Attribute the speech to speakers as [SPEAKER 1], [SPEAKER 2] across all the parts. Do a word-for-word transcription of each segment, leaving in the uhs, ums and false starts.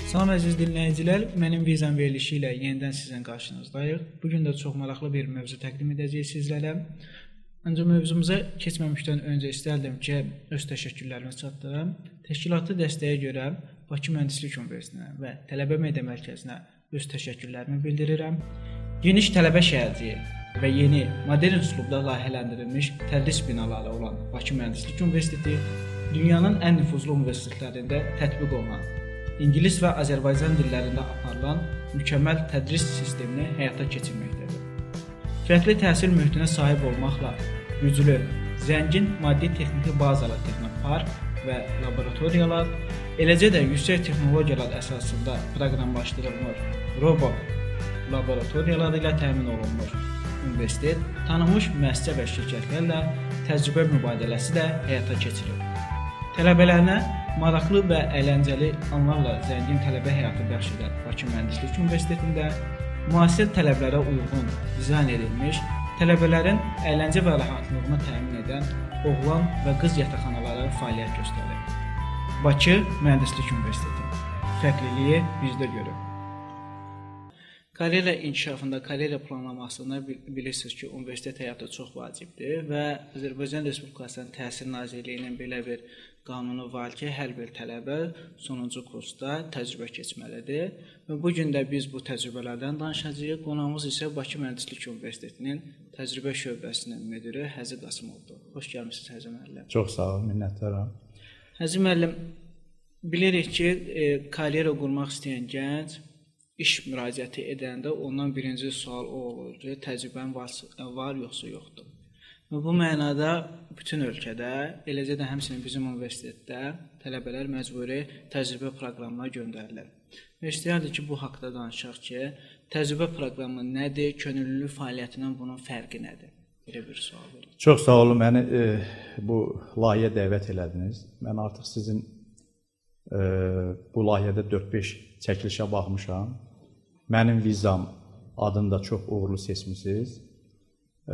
[SPEAKER 1] Salam əziz dinləyicilər, mənim vizam verilişi ilə yenidən sizin qarşınızdayıq. Bugün də çox maraqlı bir mövzu təqdim edəcəyik sizlərə. Ancaq mövzumuza keçməmişdən öncə istərdim ki, öz təşəkkürlərimi çatdırım. Təşkilatı dəstəyə görə Bakı Mühəndislik Universitetinə və Tələbə Media Mərkəzinə öz təşəkkürlərimi bildirirəm. Geniş tələbə şəhərciyi və yeni modern üslubda layihələndirilmiş tədris binaları olan Bakı Mühəndislik Universiteti dünyanın ən nüfuzlu universitetlərində tətbiq olunan, İngilis və Azərbaycan dillərində aparılan mükəmməl tədris sistemini həyata keçirməkdədir. Fərqli təhsil mühitinə sahib olmaqla güclü, zəngin maddi-texniki bazalı texnopark və laboratoriyalar, eləcə də yüksək texnologiyalar əsasında proqramlaşdırılmış robot laboratoriyaları ilə təmin olunmuş. Universitet tanınmış müəssisə və şirkətlərlə təcrübə mübadiləsi də həyata keçirir. Tələbələrinə maraqlı və əyləncəli anlarla zəngin tələbə həyatı bəxş edən Bakı Mühəndislik Universitetində müasir tələblərə uyğun dizayn edilmiş, tələbələrin əyləncə və rahatlığını təmin edən oğlan və qız yataqxanaları fəaliyyət göstərir. Bakı Mühəndislik Universiteti. Fərqliliyi bizdə görün. Karyera inkişafında, karyera planlamasında bilirsiniz ki, universitet həyatı çox vacibdir və Azərbaycan Respublikasının Təhsil Nazirliyinin belə bir qanunu var ki, hər bir tələbə sonuncu kursda təcrübə keçməlidir. Və bu gün də biz bu təcrübələrdən danışacağıq. Qonağımız isə Bakı Mühəndislik Universitetinin təcrübə şöbəsinin müdiri Həzi Qasımovdur. Xoş gəlmisiniz Həzi müəllim.
[SPEAKER 2] Çox sağ olun, minnətdaram.
[SPEAKER 1] Həzi müəllim, bilirik ki, e, karyera qurmaq istəyən gənc iş müraciəti edəndə ondan birinci sual o olur ki, təcrübən var, var yoxsa yoxdur. Və bu mənada bütün ölkədə, eləcə də həmçinin bizim universitetdə tələbələr məcburi təcrübə proqramına göndərilir. Və istəyərdik ki, bu haqda danışaq ki, təcrübə proqramı nədir, könüllülük fəaliyyətindən bunun fərqi nədir? Belə bir sual verin.
[SPEAKER 2] Çox sağ olun, məni e, bu layihəyə dəvət elədiniz. Mən artıq sizin e, bu layihədə dörd-beş çəkilişə baxmışam. Mənim vizam adını da çox uğurlu seçmisiniz e,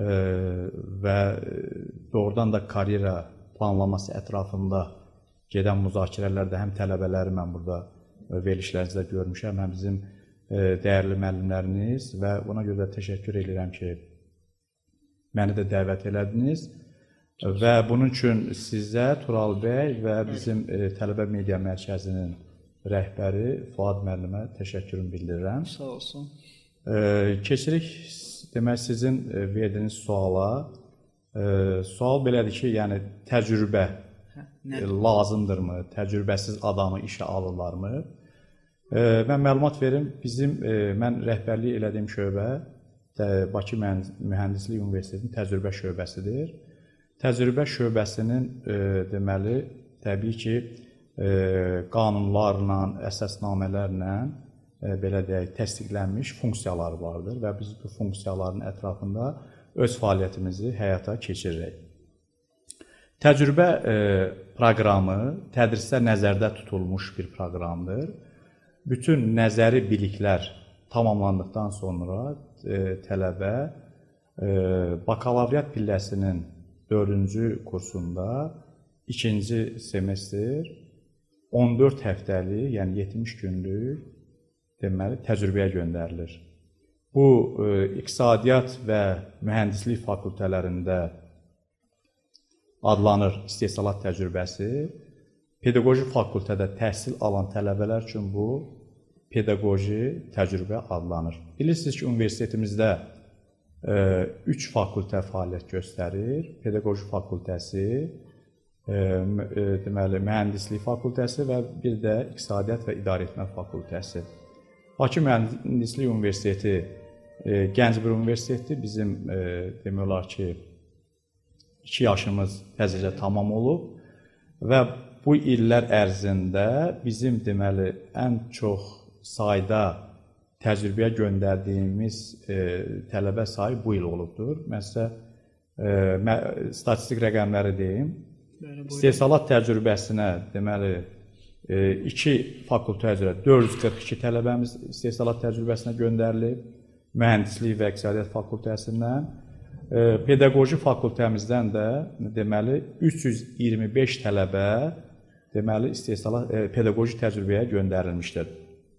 [SPEAKER 2] və doğrudan da karyera planlaması ətrafında gedən müzakirələrdə həm tələbələri mən burada verilişlərinizdə görmüşəm, həm bizim e, dəyərli müəllimləriniz və buna görə də təşəkkür edirəm ki, məni də dəvət elədiniz və bunun üçün sizə, Tural bəy və bizim e, Tələbə Media Mərkəzinin rəhbəri Fuad müəllimə təşəkkürümü bildirirəm.
[SPEAKER 1] Sağ olsun.
[SPEAKER 2] E, keçirik, demək sizin verdiyiniz suala. E, sual belədir ki, yəni təcrübə e, lazımdırmı? Təcrübəsiz adamı işə alırlarmı? E, mən məlumat verim. Bizim, e, mən rəhbərlik elədiyim şöbə Bakı Mühəndislik Universitetinin təcrübə şöbəsidir. Təcrübə şöbəsinin e, deməli, təbii ki, E, qanunlarla, əsasnamələrlə e, belə deyək, təsdiqlənmiş funksiyalar vardır və biz bu funksiyaların ətrafında öz fəaliyyətimizi həyata keçiririk. Təcrübə e, proqramı tədrisdə nəzərdə tutulmuş bir proqramdır. Bütün nəzəri biliklər tamamlandıqdan sonra e, tələbə e, bakalavriat pilləsinin dördüncü kursunda ikinci semestr on dörd həftəlik, yəni yetmiş günlük deməli təcrübəyə göndərilir. Bu e, iqtisadiyyat və mühəndislik fakültələrində adlanır istehsalat təcrübəsi. Pedaqoji fakültədə təhsil alan tələbələr üçün bu pedaqoji təcrübə adlanır. Bilirsiniz ki, universitetimizdə e, üç fakültə fəaliyyət göstərir. Pedaqoji fakültəsi, E, e, deməli, mühəndislik fakültəsi və bir də iqtisadiyyat və idarəetmə fakültəsi. Bakı Mühəndislik Universiteti e, gənc bir universitetdir. Bizim e, demək olar ki, iki yaşımız təzəcə tamam olub və bu illər ərzində bizim deməli ən çox sayda təcrübəyə göndərdiyimiz e, tələbə sayı bu il olubdur. Mən sizə e, statistik rəqəmləri deyim. İstehsalat təcrübəsinə deməli iki fakültə üzrə dörd yüz qırx iki tələbəmiz istehsalat təcrübəsinə göndərilib, mühəndislik və iqtisadiyyat fakültəsindən. Pedaqoji fakültəmizdən də deməli üç yüz iyirmi beş tələbə deməli istehsalat pedaqoji təcrübəyə göndərilmişdir.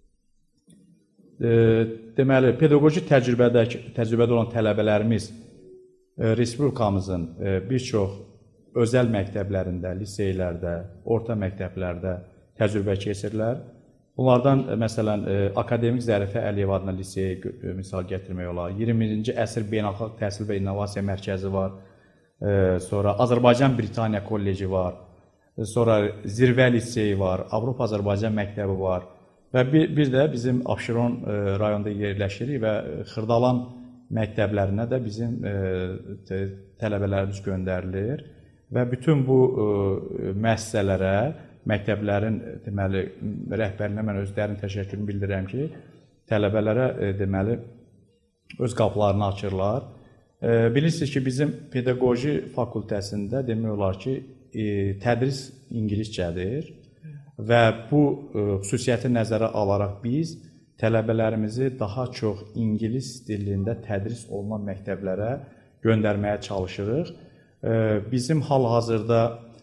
[SPEAKER 2] deməli, pedaqoji təcrübədə, təcrübədə olan tələbələrimiz Respublikamızın bir çox özəl məktəblərində, liseylərdə, orta məktəblərdə təcrübə keçirirlər. Bunlardan, məsələn, Akademik Zərifə Əliyev adına liseyi misal gətirmək olar. iyirminci əsr Beynəlxalq Təhsil və İnnovasiya Mərkəzi var. Sonra Azərbaycan-Britaniya Kolleci var. Sonra Zirvə liseyi var. Avropa-Azərbaycan məktəbi var. Və bir, bir də bizim Abşeron rayonunda yerləşirik və Xırdalan məktəblərinə də bizim tələbələrimiz göndərilir. Və bütün bu müəssisələrə, məktəblərin deməli rəhbərinə mən öz dərin təşəkkürümü bildirirəm ki, tələbələrə deməli öz qapılarını açırlar. Bilirsiniz ki, bizim pedaqoji fakültəsində demək olar ki, tədris ingiliscədir və bu xüsusiyyəti nəzərə alaraq biz tələbələrimizi daha çox ingilis dilində tədris olunan məktəblərə göndərməyə çalışırıq. Bizim hal-hazırda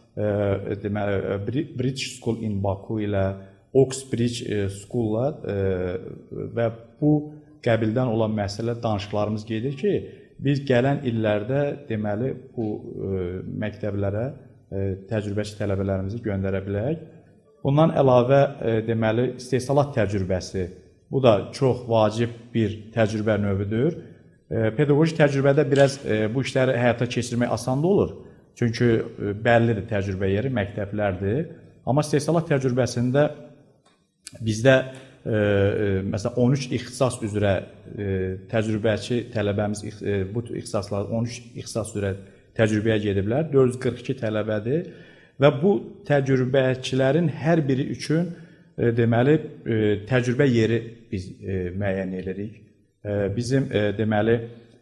[SPEAKER 2] deməli Bridge School in Baku ilə Oxbridge School-la və bu qəbildən olan məsələ danışıqlarımız gedir ki, biz gələn illərdə deməli bu məktəblərə təcrübəçi tələbələrimizi göndərə bilək. Bundan əlavə deməli istehsalat təcrübəsi, bu da çox vacib bir təcrübə növüdür. Pedaqoji təcrübədə biraz bu işləri həyata keçirmək asan olur. Çünki bəllidir təcrübə yeri, məktəblərdir. Amma istehsalat təcrübəsində bizdə məsələn on üç ixtisas üzrə təcrübəçi tələbəmiz bu ixtisaslar on üç ixtisas üzrə təcrübəyə gediblər. dörd yüz qırx iki tələbədir və bu təcrübəçilərin hər biri üçün deməli təcrübə yeri biz müəyyən edirik. Bizim deməli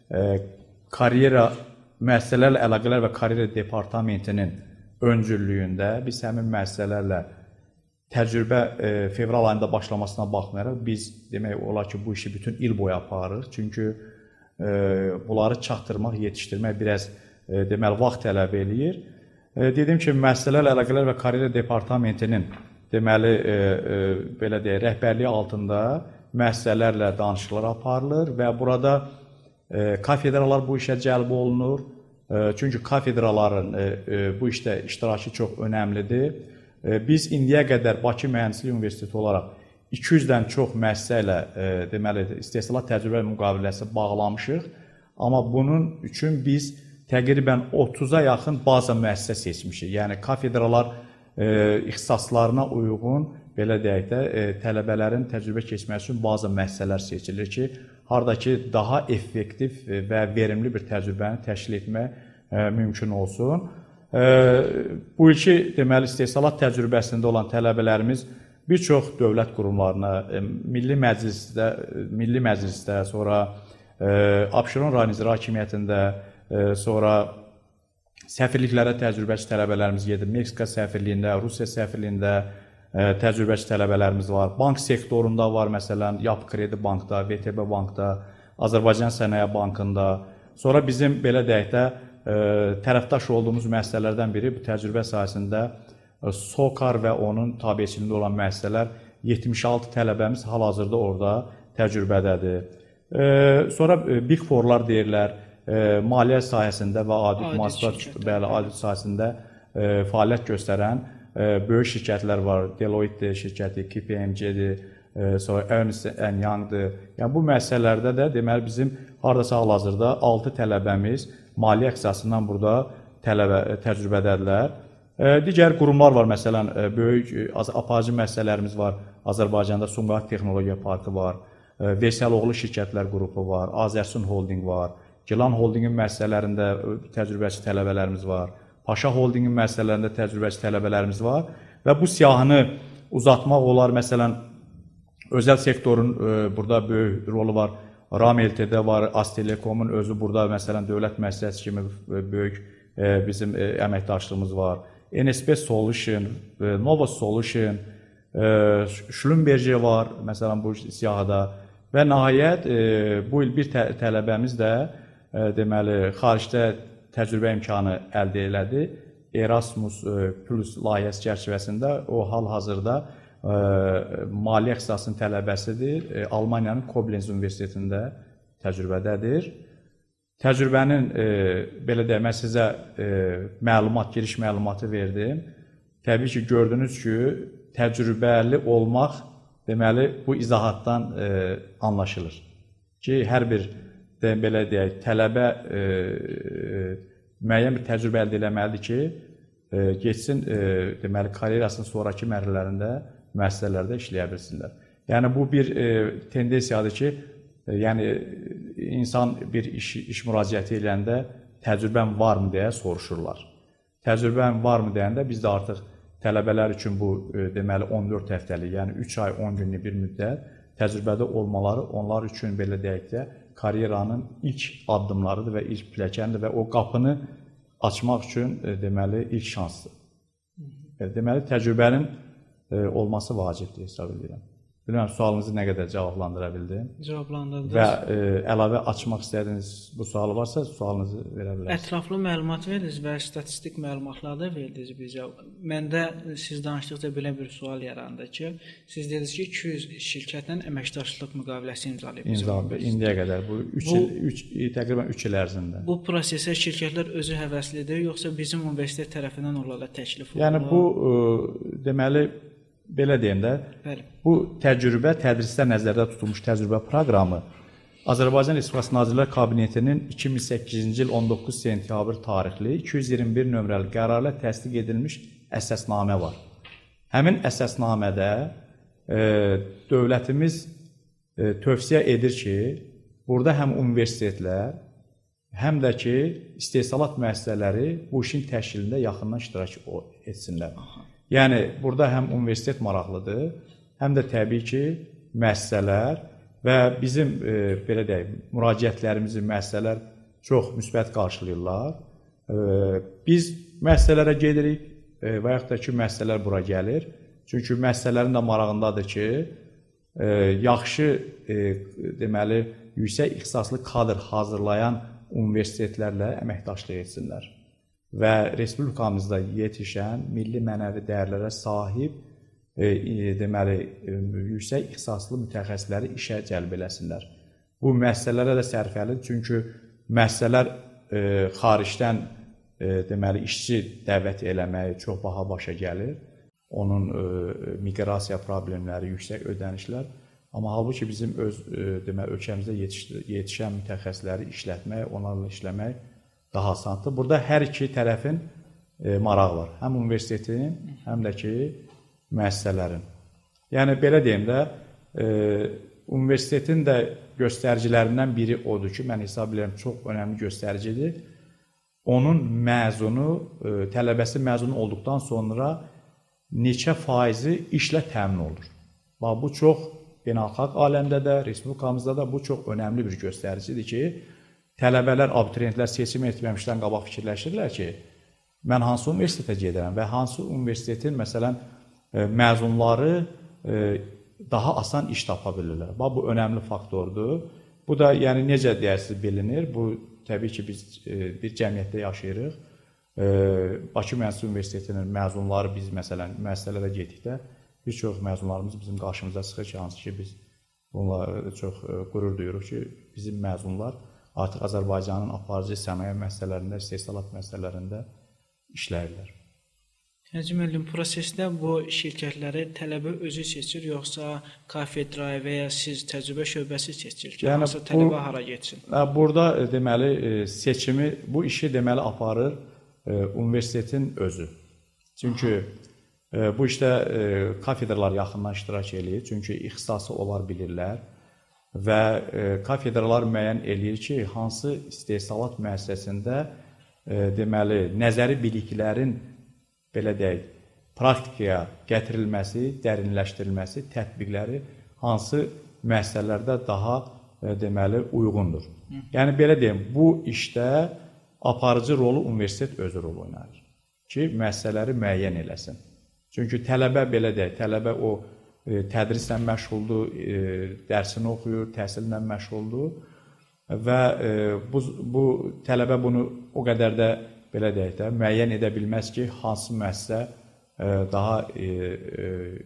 [SPEAKER 2] karyera müəssisələrlə əlaqələr və karyera departamentinin öncüllüyündə biz həmin müəssisələrlə təcrübə fevral ayında başlamasına baxmayaraq biz demək olar ki, bu işi bütün il boyu aparırıq. Çünki bunları çatdırmaq, yetişdirmək biraz deməli vaxt tələb eləyir. Dedim ki, müəssisələrlə əlaqələr və karyera departamentinin deməli belə deyək, rəhbərliyi altında müəssisələrlə danışıqlar aparılır və burada kafedralar bu işə cəlb olunur. Çünki kafedraların bu işdə iştirakı çox önəmlidir. Biz indiyə qədər Bakı Mühəndislik Universiteti olaraq iki yüzdən çox müəssisə ilə deməli istehsalat təcrübə müqaviləsi bağlamışıq. Amma bunun üçün biz təqribən otuz'a yaxın baza müəssisə seçmişik. Yəni kafedralar ixtisaslarına uyğun belə deyək də tələbələrin təcrübə keçməsi üçün baza müəssisələr seçilir ki, hardakı daha effektiv və verimli bir təcrübəni təşkil etmək mümkün olsun. Bu ilki deməli istehsalat təcrübəsində olan tələbələrimiz bir çox dövlət qurumlarına, Milli Məclisdə, Milli Məclisdə, sonra Abşeron rayon icra hakimiyyətində, sonra səfirliklərə təcrübəçi tələbələrimiz gedir. Meksika səfirliyində, Rusiya səfirliyində təcrübəçi tələbələrimiz var. Bank sektorunda var, məsələn, Yapı Kredi Bankda, V T B Bankda, Azərbaycan Sənaye Bankında. Sonra bizim belə deyək də tərəfdaş olduğumuz müəssisələrdən biri bu təcrübə sahəsində SOCAR və onun tabiçiliyində olan müəssisələr yetmiş altı tələbəmiz hal-hazırda orada təcrübədədir. Sonra Big Four-lar deyirlər, maliyyə sahəsində və audit mühasibat bəli audit sahəsində fəaliyyət göstərən böyük şirkətlər var. Deloitte şirkəti, K P M G-dir, sonra Ernst and Young-dır. Yəni bu müəssisələrdə də deməli bizim hardasa hal-hazırda altı tələbəmiz maliyyə ixtisasından burada tələbə təcrübədədirlər. Digər qurumlar var, məsələn, böyük aparıcı müəssisələrimiz var. Azərbaycanda Sumqayıt Texnologiya Parkı var, Veysəloğlu şirkətlər qrupu var, Azərsun Holding var, Gilan Holdingin müəssisələrində təcrübəçi tələbələrimiz var, Paşa Holdingin müəssisələrində təcrübəçi tələbələrimiz var və bu siyahını uzatmaq olar. Məsələn, özəl sektorun burada böyük rolu var. RAM L T D var, Aztelekomun özü burada məsələn dövlət müəssisəsi kimi böyük bizim əməkdaşlığımız var. N S B Solution, Nova Solution, Schlumberger var, məsələn bu siyahıda və nəhayət bu il bir tələbəmiz də deməli xaricdə təcrübə imkanı əldə elədi. Erasmus Plus layihəsi çərçivəsində o hal-hazırda maliyyə ixtisasının tələbəsidir. Almaniyanın Koblenz Universitetində təcrübədədir. Təcrübənin, belə deyək, mən sizə məlumat, giriş məlumatı verdim. Təbii ki, gördünüz ki, təcrübəli olmaq, deməli, bu izahatdan anlaşılır ki, hər bir, belə deyək, tələbə müəyyən bir təcrübə əldə eləməlidir ki, geçsin, deməli, karyerasının sonraki mərhələlərində, müəssisələrdə işləyə bilsinlər. Yəni, bu bir tendensiyadır ki, yəni, insan bir iş, iş müraciəti eləyəndə təcrübən varmı deyə soruşurlar. Təcrübən varmı deyəndə biz də artıq tələbələr üçün bu, deməli, on dörd həftəlik, yəni üç ay, on günlük bir müddət təcrübədə olmaları onlar üçün, belə deyək də, karyeranın ilk addımlarıdır və ilk pilləkənidir və o qapını açmaq üçün, deməli, ilk şansdır. Deməli, təcrübənin olması vacibdir, hesab edirəm. Bilməm, sualınızı nə qədər cavablandıra bildim?
[SPEAKER 1] Cavablandırdınız.
[SPEAKER 2] Və e, əlavə açmaq istədiyiniz bu sualı varsa, sualınızı verə bilərsiniz.
[SPEAKER 1] Ətraflı məlumat verdiniz və statistik məlumatlar da verdiniz bizə. Məndə siz danışdıqca belə bir sual yarandı ki, siz dediniz ki, iki yüz şirkətlə əməkdaşlıq müqaviləsi imzalayıbsınız.
[SPEAKER 2] İmzalayıb, indiyə qədər, bu, üç bu il, üç, təqribən üç il ərzində.
[SPEAKER 1] Bu prosesə şirkətlər özü həvəslidir, yoxsa bizim universitet tərəfindən onlarla təklif olunur?
[SPEAKER 2] Yəni, bu, e, deməli, belə deyim də, bəli, bu təcrübə, tədrisdə nəzərdə tutulmuş təcrübə proqramı Azərbaycan Respublikası Nazirlər Kabinetinin iki min səkkizinci il on doqquz sentyabr tarixli iki yüz iyirmi bir nömrəli qərarla təsdiq edilmiş əsasnamə var. Həmin əsasnamədə e, dövlətimiz e, tövsiyə edir ki, burada həm universitetlər, həm də ki, istehsalat müəssisələri bu işin təşkilində yaxından iştirak etsinlər. Aha. Yəni, burada həm universitet maraqlıdır, həm də təbii ki, müəssisələr və bizim, e, belə deyək, müraciətlərimizi müəssisələr çox müsbət qarşılayırlar. E, biz müəssisələrə gedirik e, və yaxud da ki, müəssisələr bura gəlir. Çünki müəssisələrin də marağındadır ki, e, yaxşı, e, deməli, yüksək ixtisaslı kadr hazırlayan universitetlərlə əməkdaşlıq etsinlər. Və Respublikamızda yetişən milli mənəvi dəyərlərə sahib e, deməli, e, yüksək ixtisaslı mütəxəssisləri işə cəlb eləsinlər. Bu müəssisələrə də sərfəlidir, çünki müəssisələr e, xaricdən e, deməli, işçi dəvət eləməyi çox baha başa gəlir. Onun e, miqrasiya problemləri, yüksək ödənişlər. Amma halbuki bizim öz e, deməli, ölkəmizdə yetiş, yetişən mütəxəssisləri işlətmək, onlarla işləmək daha asandır. Burada hər iki tərəfin e, marağı var. Həm universitetin, həm də ki, müəssisələrin. Yəni, belə deyim də, e, universitetin də göstəricilərindən biri odur ki, mən hesab edirəm, çox önəmli göstəricidir. Onun məzunu, e, tələbəsi məzun olduqdan sonra neçə faizi işlə təmin olur. Bax, bu çox beynəlxalq aləmdə də, Respublikamızda da bu çox önəmli bir göstəricidir ki, tələbələr, abituriyentlər seçim etməmişdən qabaq fikirləşirlər ki, mən hansı universitetə gedirəm və hansı universitetin, məsələn, məzunları daha asan iş tapa bilirlər. Bax, bu önəmli faktordur. Bu da, yəni, necə deyərsiniz, bilinir. Bu, təbii ki, biz bir cəmiyyətdə yaşayırıq. Bakı Mühəndislik Universitetinin məzunları biz, məsələn, müəssisələrə getdikdə, bir çox məzunlarımız bizim qarşımıza çıxır ki, hansı ki, biz bununla çox qürur duyuruq ki, bizim məzunlar artıq Azərbaycanın aparıcı sənaye müəssisələrində, istehsalat müəssisələrində işləyirlər.
[SPEAKER 1] Həcim müəllim, prosesdə bu şirkətləri tələbə özü seçir, yoxsa kafedraya və ya siz təcrübə şöbəsi seçir ki, yəni, hansı tələbə bu, hara getsin?
[SPEAKER 2] Burada deməli seçimi, bu işi deməli aparır e, universitetin özü. Çünki e, bu işdə e, kafedralar yaxından iştirak edir, çünki ixtisası onlar bilirlər. Və e, kafedralar müəyyən eləyir ki, hansı istehsalat müəssisəsində e, deməli, nəzəri biliklərin, belə deyək, praktikaya gətirilməsi, dərinləşdirilməsi, tətbiqləri hansı müəssisələrdə daha e, deməli, uyğundur. Hı. Yəni, belə deyim, bu işdə aparıcı rolu universitet özü rol oynayır ki, müəssisələri müəyyən eləsin. Çünki tələbə, belə deyək, tələbə o tədrislə məşğuldur, dərsini oxuyur, təhsillə məşğuldur və bu, bu tələbə bunu o qədər də, belə deyək də, müəyyən edə bilməz ki, hansı müəssisə daha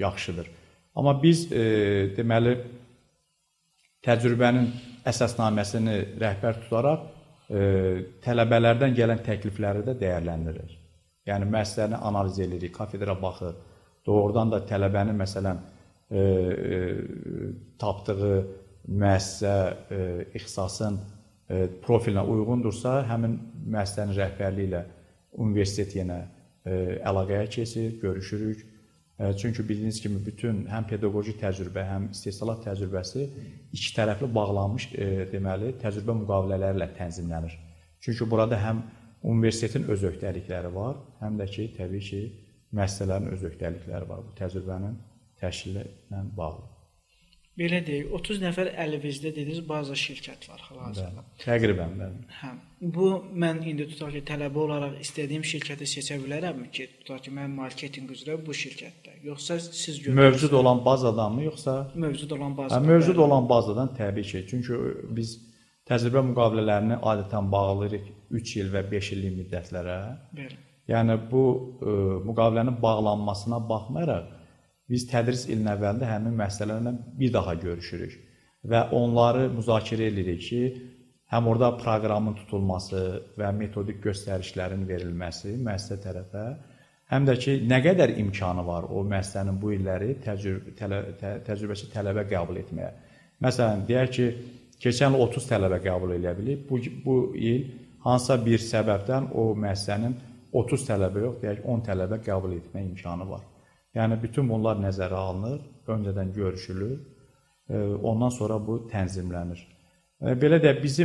[SPEAKER 2] yaxşıdır. Amma biz e, deməli təcrübənin əsasnaməsini rəhbər tutaraq e, tələbələrdən gələn təklifləri də dəyərləndiririk. Yəni müəssisəni analiz edirik, kafedraya baxır. Doğrudan da tələbənin məsələn e, e, tapdığı müəssisə e, ixtisasın e, profilinə uyğundursa, həmin müəssisənin rəhbərliyi ilə universitet yenə e, əlaqəyə keçir, görüşürük. E, çünki bildiyiniz kimi bütün həm pedaqoji təcrübə, həm istehsalat təcrübəsi iki tərəfli bağlanmış e, deməli təcrübə müqavilələri ilə tənzimlənir. Çünki burada həm universitetin öz öhdəlikləri var, həm də ki, təbii ki, müəssisələrin öz öhdəlikləri var bu təcrübənin təşkili ilə bağlı.
[SPEAKER 1] Belə deyək, otuz nəfər əlinizdə dediniz, bazı şirkət var hal-hazırda.
[SPEAKER 2] Təqribən, bəli.
[SPEAKER 1] Hə. Bu, mən indi tutaq ki, tələbə olaraq istədiyim şirkəti seçə bilərəmmi ki, tutaq ki, mən marketinq üzrə bu şirkətdə, yoxsa siz görürsünüz?
[SPEAKER 2] Mövcud olan bazadan mı, yoxsa?
[SPEAKER 1] Mövcud olan bazadan.
[SPEAKER 2] Hə, mövcud bəli. olan bazadan təbii ki, çünki biz təcrübə müqavilələrini adətən bağlayırıq üç il və beş illik müddətlərə. Bəli. Yəni, bu ə, müqavilənin bağlanmasına baxmayaraq, biz tədris ilin əvvəlində həmin müəssisələrlə bir daha görüşürük və onları müzakirə edirik ki, həm orada proqramın tutulması və metodik göstərişlərin verilməsi müəssisə tərəfə, həm də ki, nə qədər imkanı var o müəssisənin bu illəri təcrübə, tələ, tə, təcrübəsi tələbə qəbul etməyə. Məsələn, deyək ki, keçən il otuz tələbə qəbul edə bilib, bu, bu il hansısa bir səbəbdən o müəssisənin otuz tələbə yox, deyək on tələbə qəbul etmə imkanı var. Yəni, bütün bunlar nəzərə alınır, öncədən görüşülür, ondan sonra bu tənzimlənir. Belə də bizim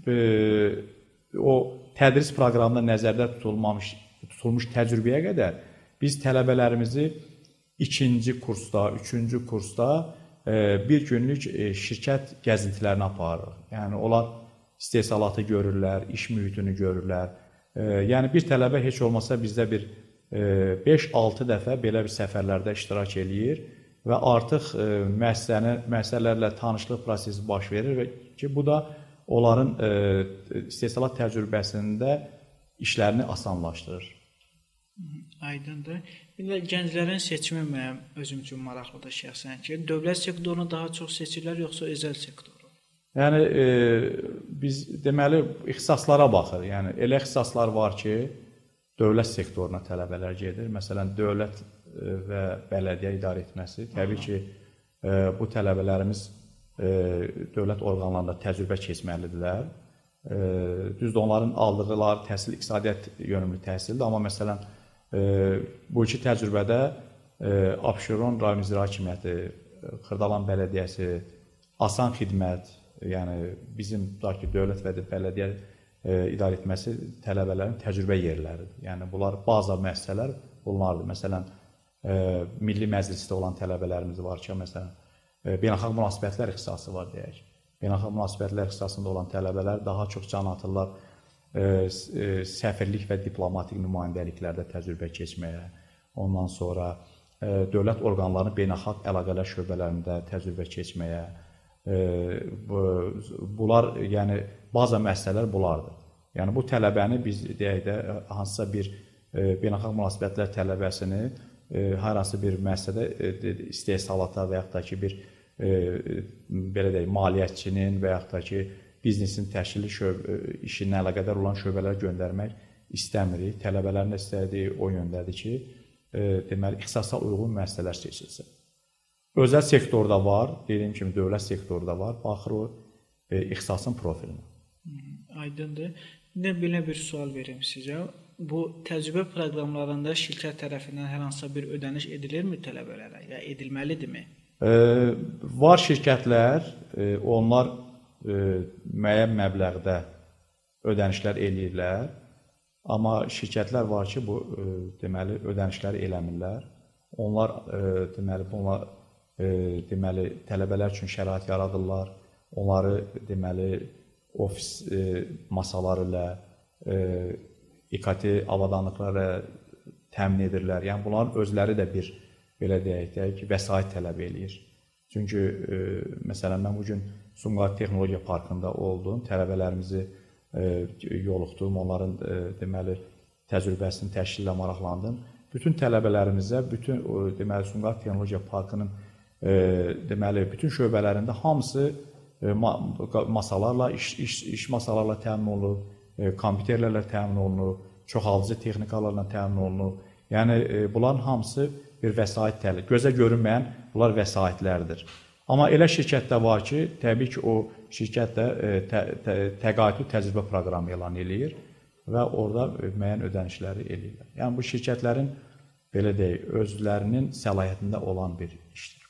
[SPEAKER 2] o tədris proqramında nəzərdə tutulmamış, tutulmuş təcrübəyə qədər biz tələbələrimizi ikinci kursda, üçüncü kursda bir günlük şirkət gəzintilərini aparırıq. Yəni, onlar istehsalatı görürlər, iş mühitini görürlər. Yəni, bir tələbə heç olmasa bizdə bir beş altı dəfə belə bir səfərlərdə iştirak eləyir və artıq müəssisələrlə tanışlıq prosesi baş verir və ki, bu da onların istehsalat təcrübəsində işlərini asanlaşdırır.
[SPEAKER 1] Aydındır. Gənclərin seçimi mənim özüm üçün maraqlıdır şəxsən ki, dövlət sektorunu daha çox seçirlər, yoxsa özəl sektoru?
[SPEAKER 2] Yəni, e, biz deməli, ixtisaslara baxır. Yəni, elə ixtisaslar var ki, dövlət sektoruna tələbələr gedir. Məsələn, dövlət və bələdiyyə idarə etməsi. Təbii ki, bu tələbələrimiz dövlət orqanlarında təcrübə keçməlidirlər. Düzdür, onların aldıqları təhsil iqtisadiyyat yönümlü təhsildir, amma məsələn, bu iki təcrübədə Abşeron rayon icra hakimiyyəti, Xırdalan bələdiyyəsi, asan xidmət, yəni bizim ki, dövlət və bələdiyyə idarə etməsi tələbələrin təcrübə yerləridir. Yəni, bunlar baza müəssisələr bunlardır. Məsələn, Milli Məclisdə olan tələbələrimiz var ki, məsələn, beynəlxalq münasibətlər ixtisası var, deyək. Beynəlxalq münasibətlər ixtisasında olan tələbələr daha çox can atırlar səfirlik və diplomatik nümayəndəliklərdə təcrübə keçməyə, ondan sonra dövlət orqanlarının beynəlxalq əlaqələr şöbələrində təcrübə keçməyə. Bunlar, yəni, baza müəssisələr bunlardır. Yəni, bu tələbəni biz, deyək də, hansısa bir beynəlxalq münasibətlər tələbəsini hər hansı bir müəssisədə istehsalata və yaxud da ki, bir belə deyək, maliyyətçinin və yaxud da ki, biznesin təşkili işinə əlaqədar olan şöbələrə göndərmək istəmirik. Tələbələrin də istədiyi o yöndədir ki, deməli, ixtisasa uyğun müəssisələr seçilsin. Özəl sektorda var, dediyim kimi dövlət sektorda var, baxır o ixtisasın profilinə.
[SPEAKER 1] Aydındır. İndi belə bir sual verim sizə. Bu təcrübə proqramlarında şirkət tərəfindən hər hansısa bir ödəniş edilirmi tələbələrə, ya edilməlidirmi?
[SPEAKER 2] E, var şirkətlər, e, onlar e, müəyyən məbləğdə ödənişlər eləyirlər, amma şirkətlər var ki, bu e, deməli ödənişləri eləmirlər. Onlar e, deməli bunlar E, deməli, tələbələr üçün şərait yaradırlar, onları deməli, ofis e, masaları ilə, e, İ K T avadanlıqları təmin edirlər. Yəni, bunların özləri də bir, belə deyək də ki, vəsait tələb eləyir. Çünki, e, məsələn, mən bugün Sumqayıt Texnologiya Parkında oldum, tələbələrimizi e, yoluxdum, onların e, deməli, təcrübəsini təşkilə maraqlandım bütün tələbələrimizə, bütün o, deməli Sumqayıt Texnologiya Parkının e, deməli bütün şöbələrində hamısı e, ma masalarla, iş, iş, iş masalarla təmin olunub, e, kompüterlərlə təmin olunub, çoxalıcı texnikalarla təmin olunub. Yəni e, bunların hamısı bir vəsait təli. Gözə görünməyən bunlar vəsaitlərdir. Amma elə şirkətdə var ki, təbii ki, o şirkət də e, tə, tə, təqaüdlü təcrübə proqramı elan eləyir və orada müəyyən ödənişləri eləyirlər. Yəni bu şirkətlərin belə deyək, özlərinin səlahiyyətində olan bir işdir.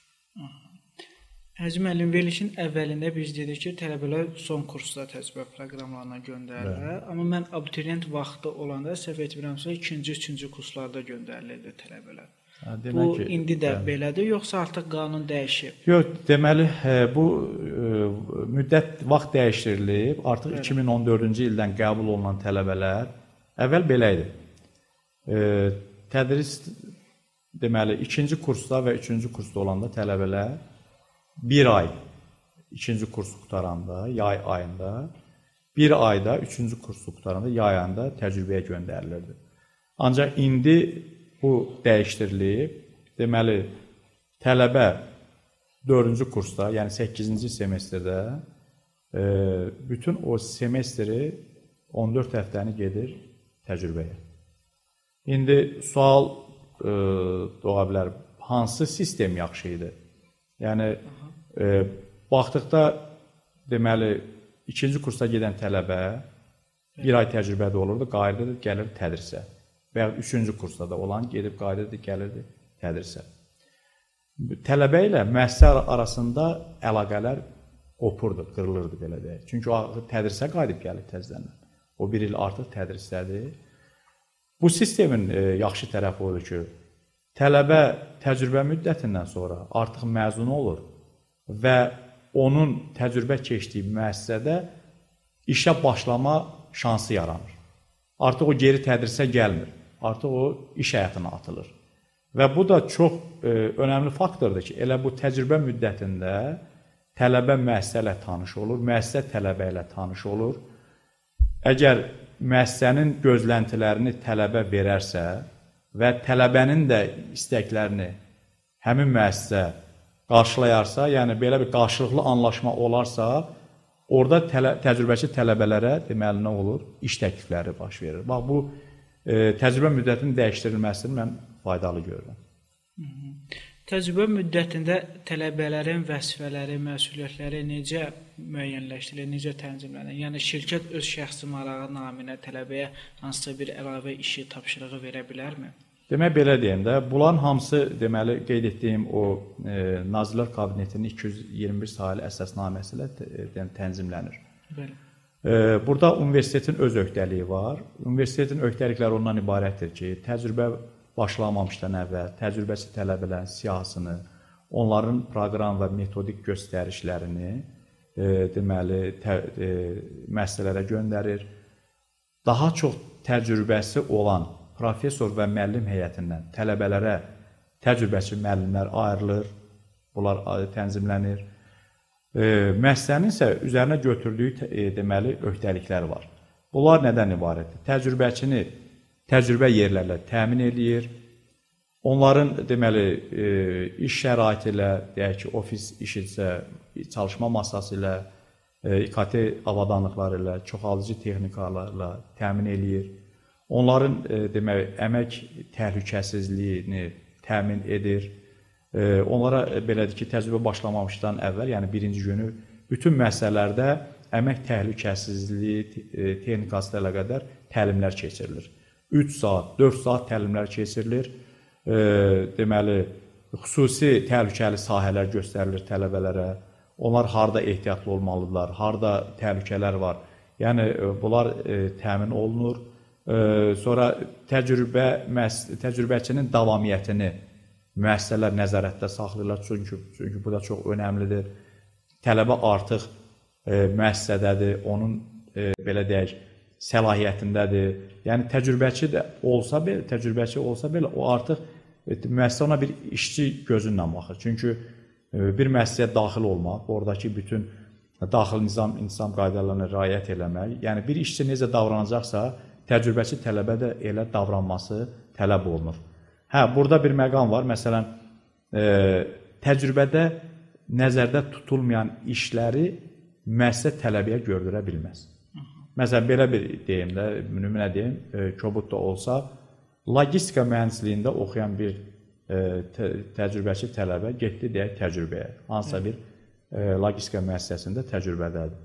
[SPEAKER 1] Hacı müəllim, verilişin əvvəlində biz dedik ki, tələbələr son kursda təcrübə proqramlarına göndərilir. Amma mən abituriyent vaxtı olanda səhv etmirəmsə, ikinci, üçüncü kurslarda göndərilirdi tələbələr. Hə, bu ki, indi də yəni, belədir, yoxsa artıq qanun dəyişib?
[SPEAKER 2] Yox, deməli, bu müddət vaxt dəyişdirilib. Artıq evet. iki min on dördüncü ildən qəbul olunan tələbələr əvvəl belə idi. E, tədris deməli, ikinci kursda və üçüncü kursda olanda tələbələr bir ay ikinci kursu qutaranda, yay ayında, bir ayda üçüncü kursu qutaranda, yay ayında təcrübəyə göndərilirdi. Ancaq indi bu dəyişdirilib. Deməli, tələbə dördüncü kursda, yəni səkkizinci semestrdə e, bütün o semestri on dörd həftəni gedir təcrübəyə. İndi sual e, doğa bilər, hansı sistem yaxşı idi? Yəni, e, baxdıqda, deməli, ikinci kursda gedən tələbə bir ay təcrübədə olurdu, qayıdırdı, gəlir tədrisə. Və ya üçüncü kursda da olan gedib qayıdırdı, gəlirdi tədrisə. Tələbə ilə müəssisə arasında əlaqələr qopurdu, qırılırdı belə deyək. Çünki o tədrisə qayıdıb gəlir təzədən. O bir il artıq tədrisdədir. Bu sistemin e, yaxşı tərəfi odur ki, tələbə təcrübə müddətindən sonra artıq məzun olur və onun təcrübə keçdiyi müəssisədə işə başlama şansı yaranır. Artıq o geri tədrisə gəlmir. Artıq o iş həyatına atılır. Və bu da çox e, önəmli faktordur ki, elə bu təcrübə müddətində tələbə müəssisə ilə tanış olur, müəssisə tələbə ilə tanış olur. Əgər müəssisənin gözləntilərini tələbə verərsə və tələbənin də istəklərini həmin müəssisə qarşılayarsa, yəni belə bir qarşılıqlı anlaşma olarsa, orada tələ, təcrübəçi tələbələrə deməli nə olur? İş təklifləri baş verir. Bax, bu e, təcrübə müddətinin dəyişdirilməsini mən faydalı görürəm.
[SPEAKER 1] Hı -hı. Təcrübə müddətində tələbələrin vəzifələri, məsuliyyətləri necə müəyyənləşdirilir, necə tənzimlənir? Yəni, şirkət öz şəxsi marağı naminə tələbəyə hansısa bir əlavə işi, tapşırığı verə bilərmi?
[SPEAKER 2] Demək, belə deyim də, bunların hamısı, deməli, qeyd etdiyim o e, Nazirlər Kabinetinin iki yüz iyirmi bir sayılı əsasnaməsi ilə e, tənzimlənir.
[SPEAKER 1] Bəli.
[SPEAKER 2] E, burada universitetin öz öhdəliyi var. Universitetin öhdəlikləri ondan ibarətdir ki, təcrübə başlamamışdan əvvəl təcrübəçi tələbələrin siyahısını, onların proqram və metodik göstərişlərini e, deməli, tə, e, müəssisələrə göndərir. Daha çox təcrübəsi olan professor və müəllim heyətindən tələbələrə təcrübəçi müəllimlər ayrılır, bunlar tənzimlənir. E, müəssisənin isə üzərinə götürdüyü e, deməli, öhdəlikləri var. Bunlar nədən ibarətdir? Təcrübəçini təcrübə yerlərlə təmin eləyir. Onların deməli, e, iş şəraiti ilə, deyək ki, ofis işidirsə, çalışma masası ilə, e, İ K T avadanlıqları ilə, çoxalıcı texnikalarla təmin eləyir. Onların e, demək, əmək təhlükəsizliyini təmin edir. E, onlara e, belədir ki, təcrübə başlamamışdan əvvəl, yəni birinci günü bütün müəssisələrdə əmək təhlükəsizliyi e, texnikası ilə qədər təlimlər keçirilir. üç saat, dörd saat təlimlər keçirilir. E, deməli, xüsusi təhlükəli sahələr göstərilir tələbələrə. Onlar harda ehtiyatlı olmalıdırlar, harda təhlükələr var. Yəni, e, bunlar e, təmin olunur. E, sonra təcrübə, təcrübəçinin davamiyyətini müəssisələr nəzarətdə saxlayırlar. Çünki, çünki bu da çox önəmlidir. Tələbə artıq e, müəssisədədir, onun e, belə deyək, səlahiyyətindədir. Yəni təcrübəçi də olsa belə, təcrübəçi olsa belə o artıq müəssisə ona bir işçi gözündən baxır. Çünki bir müəssisəyə daxil olmaq, oradakı bütün daxil nizam, intizam qaydalarına riayət eləmək, yəni bir işçi necə davranacaqsa, təcrübəçi tələbə də elə davranması tələb olunur. Hə, burada bir məqam var. Məsələn, e, təcrübədə nəzərdə tutulmayan işləri müəssisə tələbəyə gördürə bilməz. Məsələn, belə bir deyim də, nümunə deyim, e, kobud da olsa, logistika mühəndisliyində oxuyan bir e, tə, təcrübəçi tələbə getdi deyək təcrübəyə. Hansısa bir e, logistika müəssisəsində təcrübədədir.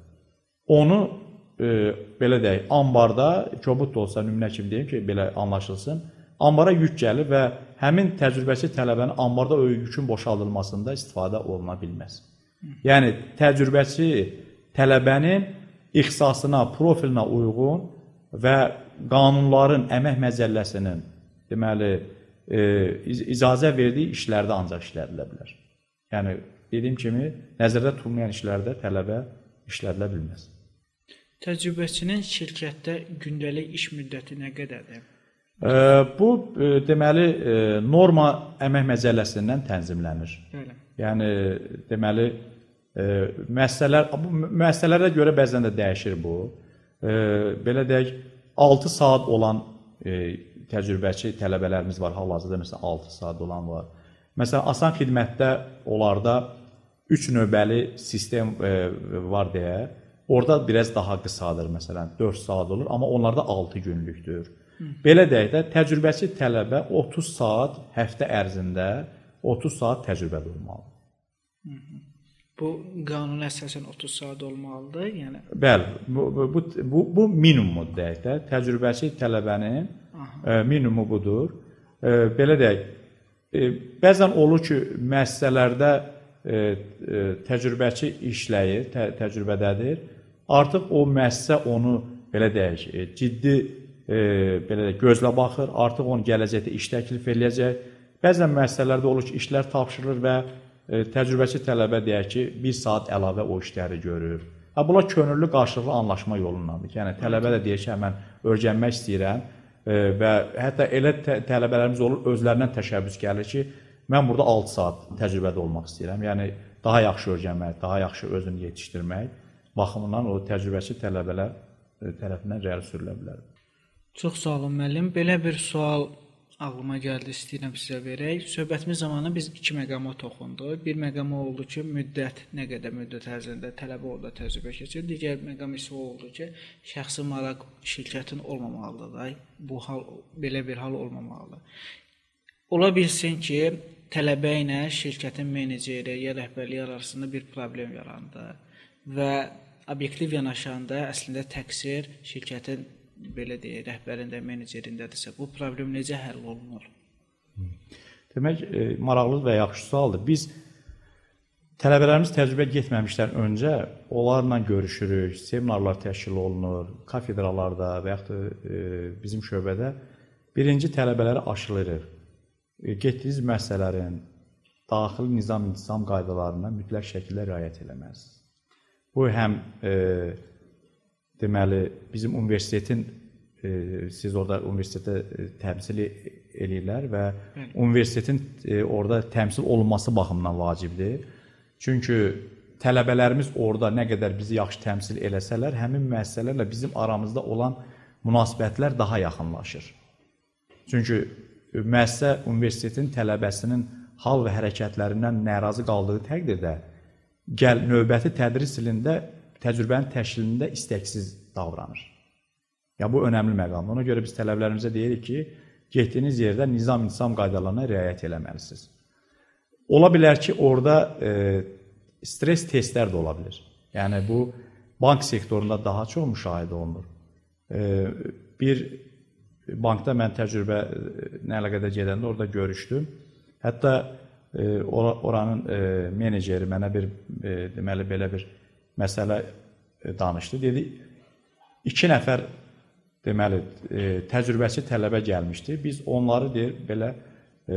[SPEAKER 2] Onu e, belə deyək, ambarda, kobud da olsa nümunə kimi deyim ki, belə anlaşılsın, ambara yük gəlir və həmin təcrübəçi tələbənin ambarda o yükün boşaldılmasında istifadə oluna bilməz. Yəni, təcrübəçi tələbənin ixtisasına, profilinə uyğun və qanunların, əmək məcəlləsinin deməli, e, icazə verdiyi işlərdə ancaq işlədilə bilər. Yəni, dediyim kimi, nəzərdə tutulmayan işlərdə tələbə işlədilə bilməz.
[SPEAKER 1] Təcrübəçinin şirkətdə gündəlik iş müddəti nə qədərdir?
[SPEAKER 2] E, bu, e, deməli, e, norma əmək məcəlləsindən tənzimlənir.
[SPEAKER 1] Bəli.
[SPEAKER 2] Yəni, deməli, e, müəssisələr, bu müəssisələrə görə bəzən də dəyişir bu. E, belə deyək, altı saat olan e, təcrübəçi tələbələrimiz var, hal-hazırda məsələn altı saat olan var. Məsələn, asan xidmətdə onlarda üç növbəli sistem e, var deyə, orada biraz daha qısadır, məsələn dörd saat olur, amma onlarda altı günlükdür. Hı. Belə deyək də, təcrübəçi tələbə otuz saat həftə ərzində otuz saat təcrübədə olmalıdır.
[SPEAKER 1] Hı -hı. Bu qanuna əsasən otuz saat olmalıdır, yəni.
[SPEAKER 2] Bəli, bu bu bu, bu minimumdur deyək də. Təcrübəçi tələbənin e, minimumu budur. E, belə deyək, e, bəzən olur ki, müəssisələrdə e, e, təcrübəçi işləyir, tə, təcrübədədir. Artıq o müəssisə onu belə deyək, e, ciddi e, belə deyək, gözlə baxır, artıq onu gələcəkdə iş təklif eləyəcək. Bəzən müəssisələrdə olur ki, işlər tapşırılır və təcrübəçi tələbə deyək ki, bir saat əlavə o işləri görür. Ha, bunlar könüllü qarşılıqlı anlaşma yolundandır. Yəni, tələbə də deyir ki, mən öyrənmək istəyirəm e, və hətta elə tə tələbələrimiz olur, özlərindən təşəbbüs gəlir ki, mən burada altı saat təcrübədə olmaq istəyirəm. Yəni, daha yaxşı öyrənmək, daha yaxşı özünü yetişdirmək baxımından o təcrübəçi tələbələr e, tərəfindən irəli sürülə bilər.
[SPEAKER 1] Çox sağ olun müəllim. Belə bir sual ağlıma gəldi, istəyirəm sizə verək. Söhbətimiz zamanı biz iki məqama toxunduq. Bir məqam oldu ki, müddət, nə qədər müddət ərzində tələbə orada təcrübə keçir. Digər məqam isə oldu ki, şəxsi maraq şirkətin olmamalıdır. Bu hal, belə bir hal olmamalıdır. Ola bilsin ki, tələbə ilə şirkətin meneceri ya rəhbərliyi arasında bir problem yarandı və obyektiv yanaşanda əslində təqsir şirkətin belə deyək, rəhbərində, menecerindədirsə, bu problem necə həll olunur?
[SPEAKER 2] Demək, e, maraqlı və yaxşı sualdır. Biz tələbələrimiz təcrübə getməmişdən öncə onlarla görüşürük, seminarlar təşkil olunur, kafedralarda və yaxud da e, bizim şöbədə birinci tələbələri aşılayırıq. E, getdiyiniz müəssisələrin daxili nizam-intizam qaydalarına mütləq şəkildə riayət eləməlisiniz. Bu həm e, deməli, bizim universitetin, e, siz orada universitetə e, təmsil eləyirlər və Hı. universitetin e, orada təmsil olunması baxımından vacibdir. Çünki tələbələrimiz orada nə qədər bizi yaxşı təmsil eləsələr, həmin müəssisələrlə bizim aramızda olan münasibətlər daha yaxınlaşır. Çünki müəssisə universitetin tələbəsinin hal və hərəkətlərindən narazı qaldığı təqdirdə gəl növbəti tədris ilində təcrübənin təşkilində istəksiz davranır. Ya, bu önəmli məqamdır. Ona görə biz tələbələrimizə deyirik ki, getdiyiniz yerdə nizam-intizam qaydalarına riayət eləməlisiniz. Ola bilər ki, orada e, stres testlər də ola bilir. Yəni, bu bank sektorunda daha çox müşahidə olunur. E, bir bankda mən təcrübə nə əlaqədə gedəndə orada görüşdüm. Hətta e, oranın e, meneceri mənə bir, e, deməli, belə bir məsələ danışdı. Dedi, iki nəfər deməli, e, təcrübəçi tələbə gəlmişdi. Biz onları deyir, belə e,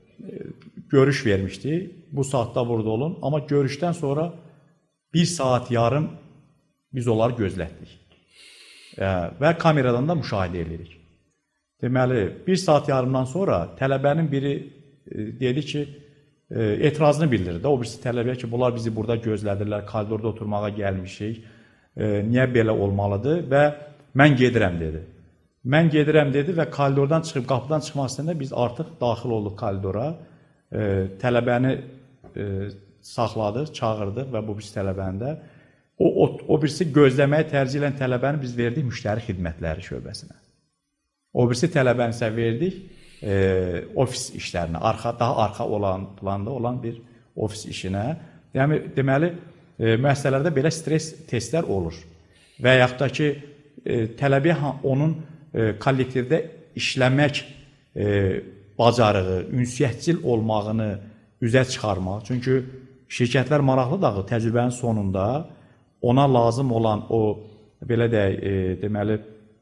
[SPEAKER 2] görüş vermişdik. Bu saatda burada olun. Amma görüşdən sonra bir saat yarım biz onları gözlətdik. E, və kameradan da müşahidə edirik. Deməli, bir saat yarımdan sonra tələbənin biri e, dedi ki, e, etirazını bildirdi. O birisi tələbəyə ki, bunlar bizi burada gözlədirlər, koridorda oturmağa gəlmişik, e, niyə belə olmalıdır və mən gedirəm dedi. Mən gedirəm dedi və koridordan çıxıb, qapıdan çıxmasında biz artıq daxil olduq koridora. E, tələbəni e, saxladıq, çağırdıq və bu birisi tələbəni də. O, o, o birisi gözləməyə tərcih edən tələbəni biz verdik müştəri xidmətləri şöbəsinə. O birisi tələbəni isə verdik e, ofis işlərinə, arxa, daha arxa olan, planda olan bir ofis işinə. Yəni, deməli, e, müəssisələrdə belə stres testlər olur. Və yaxud da ki, e, tələbə onun e, kollektivdə işləmək e, bacarığı, ünsiyyətçil olmağını üzə çıxarmaq. Çünki şirkətlər maraqlı dağı təcrübənin sonunda ona lazım olan o, belə deyək, e, deməli,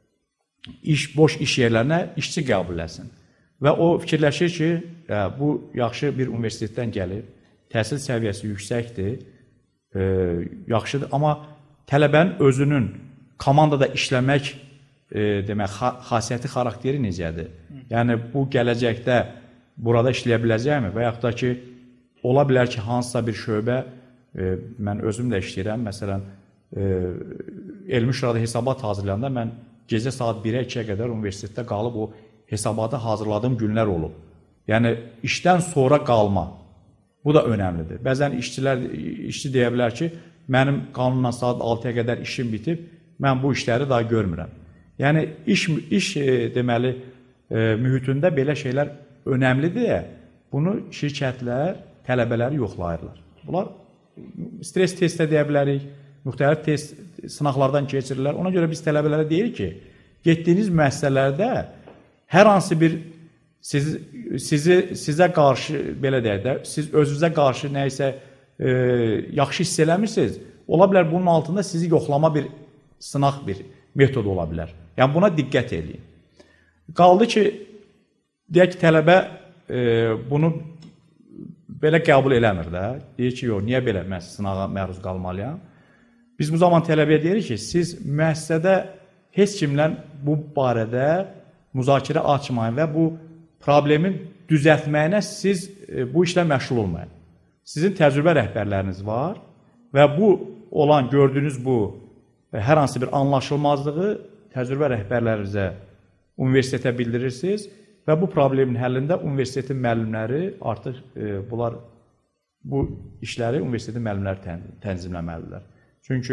[SPEAKER 2] iş, boş iş yerlərinə işçi qəbul etsin. Və o fikirləşir ki, e, bu yaxşı bir universitetdən gəlib, təhsil səviyyəsi yüksəkdir, e, yaxşıdır, amma tələbənin özünün komandada işləmək e, demək, xasiyyəti, xarakteri necədir? Yəni, bu gələcəkdə burada işləyə biləcəkmi? Və yaxud da ki, ola bilər ki, hansısa bir şöbə, e, mən özüm də işləyirəm, məsələn, e, elmi şurada hesabat hazırlayanda mən gecə saat birə ikiyə qədər universitetdə qalıb o hesabatı hazırladığım günlər olub. Yəni, işdən sonra qalma. Bu da önəmlidir. Bəzən işçilər, işçi deyə bilər ki, mənim qanunla saat altıya qədər işim bitib, mən bu işləri daha görmürəm. Yəni, iş, iş deməli, e, mühitində belə şeylər önəmlidir. Bunu şirkətlər, tələbələri yoxlayırlar. Bunlar stres test deyə bilərik, müxtəlif test sınaqlardan keçirirlər. Ona görə biz tələbələrə deyirik ki, getdiyiniz müəssisələrdə hər hansı bir sizi, sizi, sizə qarşı, belə deyək də, siz özünüzə qarşı nə isə e, yaxşı hiss eləmirsiniz, ola bilər bunun altında sizi yoxlama bir sınaq bir metod ola bilər. Yəni, buna diqqət edin. Qaldı ki, deyək ki, tələbə e, bunu belə qəbul eləmir də. Deyir ki, yox, niyə belə mən sınağa məruz qalmalıyam? Biz bu zaman tələbəyə deyirik ki, siz müəssisədə heç kimlə bu barədə müzakirə açmayın və bu problemin düzəltməyinə siz e, bu işlə məşğul olmayın. Sizin təcrübə rəhbərləriniz var və bu olan, gördüyünüz bu e, hər hansı bir anlaşılmazlığı təcrübə rəhbərlərinizə universitetə bildirirsiniz və bu problemin həllində universitetin müəllimləri artıq e, bunlar bu işləri universitetin müəllimləri tən, tənzimləməlidirlər. Çünki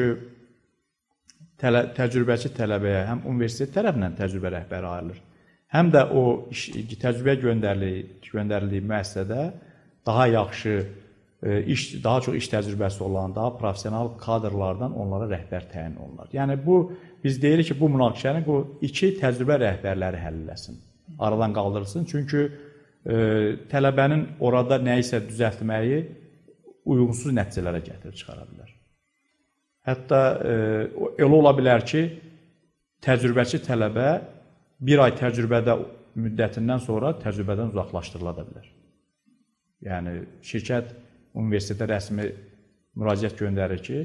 [SPEAKER 2] tələ, təcrübəçi tələbəyə həm universitet tərəfindən təcrübə rəhbəri ayrılır, həm də o iş, təcrübəyə göndərildiyi, göndərildiyi müəssisədə daha yaxşı e, iş, daha çox iş təcrübəsi olan, daha professional kadrlardan onlara rəhbər təyin olunur. Yəni bu biz deyirik ki, bu münaqişəni bu iki təcrübə rəhbərləri həll eləsin, aradan qaldırılsın. Çünki e, tələbənin orada nə isə düzəltməyi uyğunsuz nəticələrə gətirib çıxara bilər. Hətta e, elə ola bilər ki, təcrübəçi tələbə bir ay təcrübədə müddətindən sonra təcrübədən uzaqlaşdırıla da bilər. Yəni, şirkət universitetə rəsmi müraciət göndərir ki,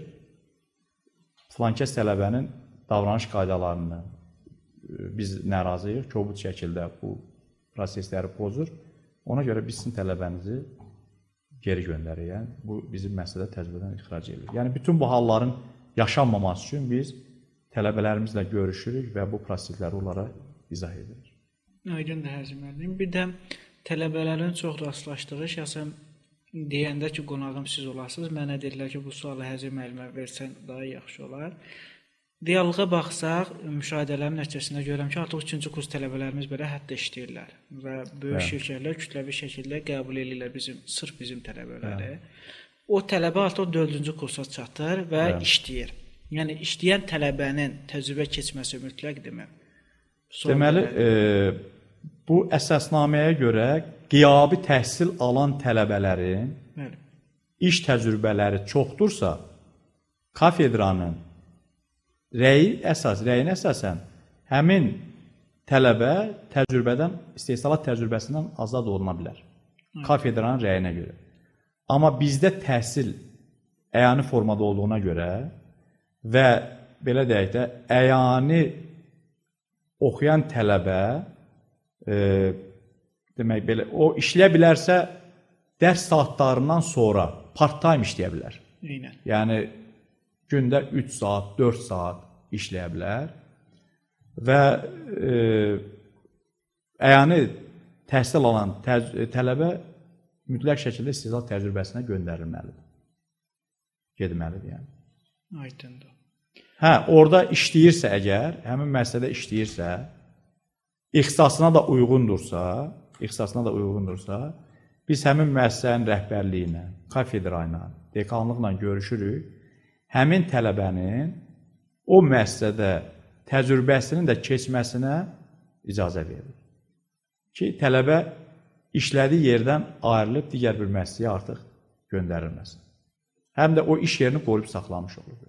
[SPEAKER 2] filankəs tələbənin davranış qaydalarını biz narazıyıq, kobud şəkildə bu prosesləri pozur. Ona görə biz sizin tələbənizi geri göndərir. Yəni, bu bizim məsələdə təcrübədən ixrac edilir. Yəni, bütün bu halların yaşanmaması üçün biz tələbələrimizlə görüşürük və bu prosesləri onlara izah edirik.
[SPEAKER 1] Aydın da Həzim müəllim. Bir də tələbələrin çox rastlaşdığı, şəxsən deyəndə ki, qonağım siz olasınız, mənə deyirlər ki, bu sualı Həzim müəllimə versən daha yaxşı olar. Dialoqa baxsaq, müşahidələrin nəticəsində görürəm ki, artıq üçüncü kurs tələbələrimiz belə hətta işləyirlər və böyük evet. şirkətlər kütləvi şəkildə qəbul edirlər bizim, sırf bizim tələbələri. Evet. O tələbə artıq dördüncü kursa çatır və evet. işləyir. Yəni, işləyən tələbənin təcrübə keçməsi mütləqdirmi?
[SPEAKER 2] Deməli, e, bu əsasnaməyə görə qiyabi təhsil alan tələbələrin evet. iş təcrübələri çoxdursa, kafedranın rəyi əsas, rəyin əsasən həmin tələbə təcrübədən, istehsalat təcrübəsindən azad oluna bilər. Hı. Kafedranın rəyinə görə. Amma bizdə təhsil əyani formada olduğuna görə və belə deyək də, əyani oxuyan tələbə e, demək belə, o işləyə bilərsə dərs saatlarından sonra part-time işləyə bilər. Eynən. Yəni, gündə üç saat, dörd saat işləyə bilər. və e, əyani təhsil alan təc tələbə mütləq şəkildə istehsal təcrübəsinə göndərilməlidir. Gedməlidir yəni.
[SPEAKER 1] Aydındır.
[SPEAKER 2] Hə, orada işləyirsə əgər, həmin müəssisədə işləyirsə, ixtisasına da uyğundursa, ixtisasına da uyğundursa, biz həmin müəssisənin rəhbərliyi ilə, kafedra ilə, dekanlıqla görüşürük, həmin tələbənin o müəssisədə təcrübəsinin də keçməsinə icazə verilir. Ki, tələbə işlədiyi yerdən ayrılıb digər bir müəssisəyə artıq göndərilməsin. Həm də o iş yerini qoruyub saxlamış olur.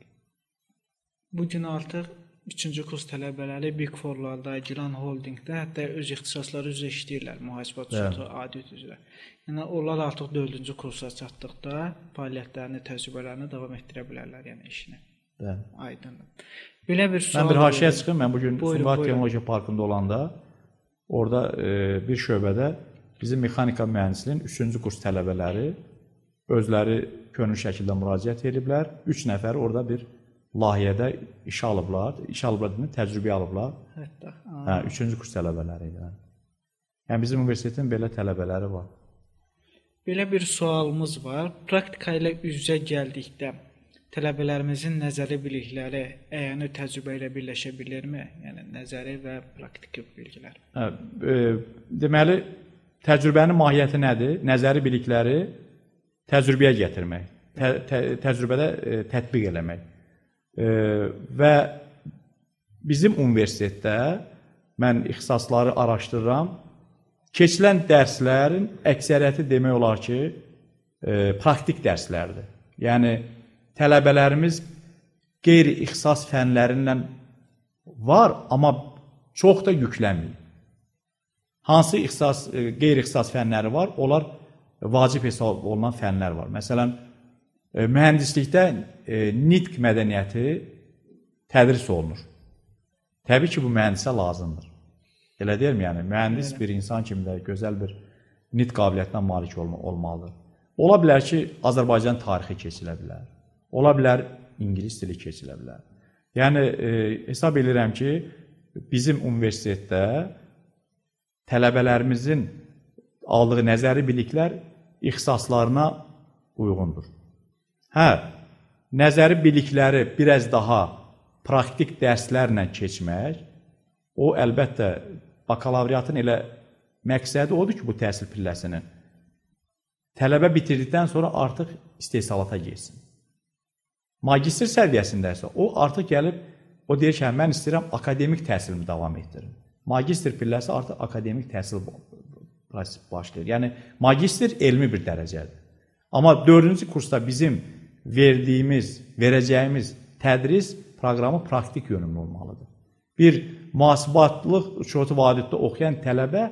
[SPEAKER 1] Bugün artıq üçüncü kurs tələbələri Big Four-larda, Gilan Holdingdə, hətta öz ixtisasları üzrə işləyirlər, mühasibat üzrə, audit üzrə. Yəni, onlar artıq dördüncü kursa çatdıqda fəaliyyətlərini, təcrübələrini davam etdirə bilərlər, yəni işini.
[SPEAKER 2] Bəli.
[SPEAKER 1] Aydındır. Belə bir sual...
[SPEAKER 2] Mən bir haşiyə çıxım, mən bugün Sumqayıt Texnologiya Parkında olanda, orada e, bir şöbədə bizim mexanika mühəndisliyin üçüncü kurs tələbələri özləri könül şəkildə müraciət ediblər. Üç nəfər orada bir layihədə iş alıblar, iş alıblar demək, təcrübə alıblar.
[SPEAKER 1] Hətta.
[SPEAKER 2] Hə, üçüncü kurs tələbələri ilə. Yəni bizim universitetin belə tələbələri var.
[SPEAKER 1] Belə bir sualımız var. Praktika ilə üz-üzə gəldikdə tələbələrimizin nəzəri bilikləri əyani təcrübə ilə birləşə bilirmi? Yəni nəzəri və praktiki bilgilər.
[SPEAKER 2] Hə, e, deməli təcrübənin mahiyyəti nədir? Nəzəri bilikləri təcrübəyə gətirmək, tə, tə, təcrübədə e, tətbiq eləmək. E, və bizim universitetdə mən ixtisasları araşdırıram. Keçilən dərslərin əksəriyyəti demək olar ki, e, praktik dərslərdir. Yəni tələbələrimiz qeyri-ixtisas fənlərindən var, amma çox da yüklənmir. Hansı ixtisas, e, qeyri-ixtisas fənləri var? Onlar vacib hesab olunan fənlər var. Məsələn, e, mühəndislikdə e, nitq mədəniyyəti tədris olunur. Təbii ki, bu mühəndisə lazımdır. Elə deyilmi? Yəni, mühəndis bir insan kimi də gözəl bir nitq qabiliyyətinə malik olma, olmalıdır. Ola bilər ki, Azərbaycan tarixi keçilə bilər. Ola bilər, ingilis dili keçilə bilər. Yəni, e, hesab edirəm ki, bizim universitetdə tələbələrimizin aldığı nəzəri biliklər ixtisaslarına uyğundur. Hə, nəzəri bilikləri biraz daha praktik dərslərlə keçmək, o əlbəttə bakalavriatın elə məqsədi odur ki, bu təhsil pilləsinin tələbə bitirdikdən sonra artıq istehsalata geçsin. Magistr səviyyəsində isə o artıq gəlib, o deyir ki, mən istəyirəm akademik təhsilimi davam etdirim. Magistr pilləsi artıq akademik təhsil başlayır. Yəni, magistr elmi bir dərəcədir. Amma dördüncü kursda bizim verdiyimiz, verəcəyimiz tədris proqramı praktik yönümlü olmalıdır. Bir mühasibatlıq şurati vadiddə oxuyan tələbə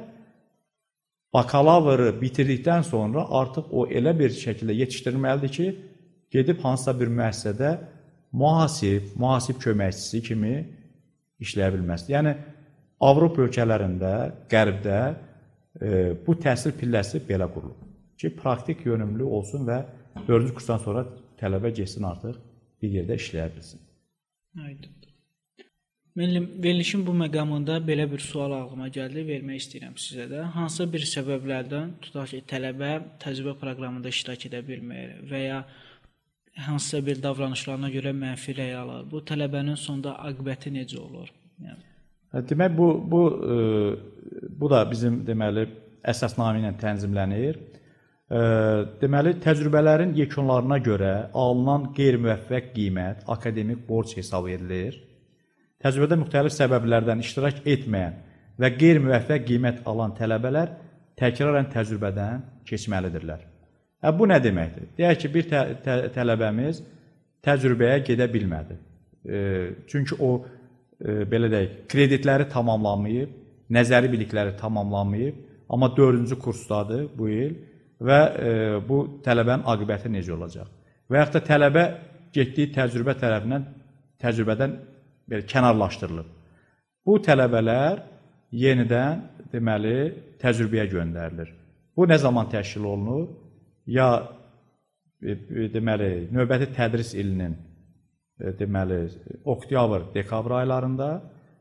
[SPEAKER 2] bakalavri bitirdikdən sonra artıq o elə bir şəkildə yetişdirilməlidir ki, gedib hansısa bir müəssisədə mühasib, mühasib köməkçisi kimi işləyə bilməlidir. Yəni, Avropa ölkələrində, qərbdə e, bu təhsil pilləsi belə qurulub ki, praktik yönümlü olsun və dördüncü kursdan sonra tələbə geçsin artıq bir yerdə işləyə bilsin.
[SPEAKER 1] Aydındır. Müəllim, verilişin bu məqamında belə bir sual ağlıma gəldi, vermək istəyirəm sizə də. Hansı bir səbəblərdən tutaq ki, tələbə təcrübə proqramında iştirak edə bilmir və ya hansısa bir davranışlarına görə mənfi rəy alır. Bu tələbənin sonda aqibəti necə olur? Yəni
[SPEAKER 2] demək, bu, bu, e, bu da bizim deməli, əsasnamə ilə tənzimlənir. E, deməli, təcrübələrin yekunlarına görə alınan qeyri-müvəffəq qiymət akademik borc hesab edilir. Təcrübədə müxtəlif səbəblərdən iştirak etməyən və qeyri-müvəffəq qiymət alan tələbələr təkrarən təcrübədən keçməlidirlər. Hə, bu nə deməkdir? Deyək ki, bir tə tə tələbəmiz təcrübəyə gedə bilmədi. E, çünki o e, belə deyək, kreditləri tamamlamayıb, nəzəri bilikləri tamamlamayıb, amma dördüncü kursdadır bu il və e, bu tələbənin aqibəti necə olacaq? Və yaxud da tələbə getdiyi təcrübə tərəfindən, təcrübədən belə kənarlaşdırılıb. Bu tələbələr yenidən deməli, təcrübəyə göndərilir. Bu nə zaman təşkil olunur? Ya e, deməli, növbəti tədris ilinin e, deməli, oktyabr, dekabr aylarında,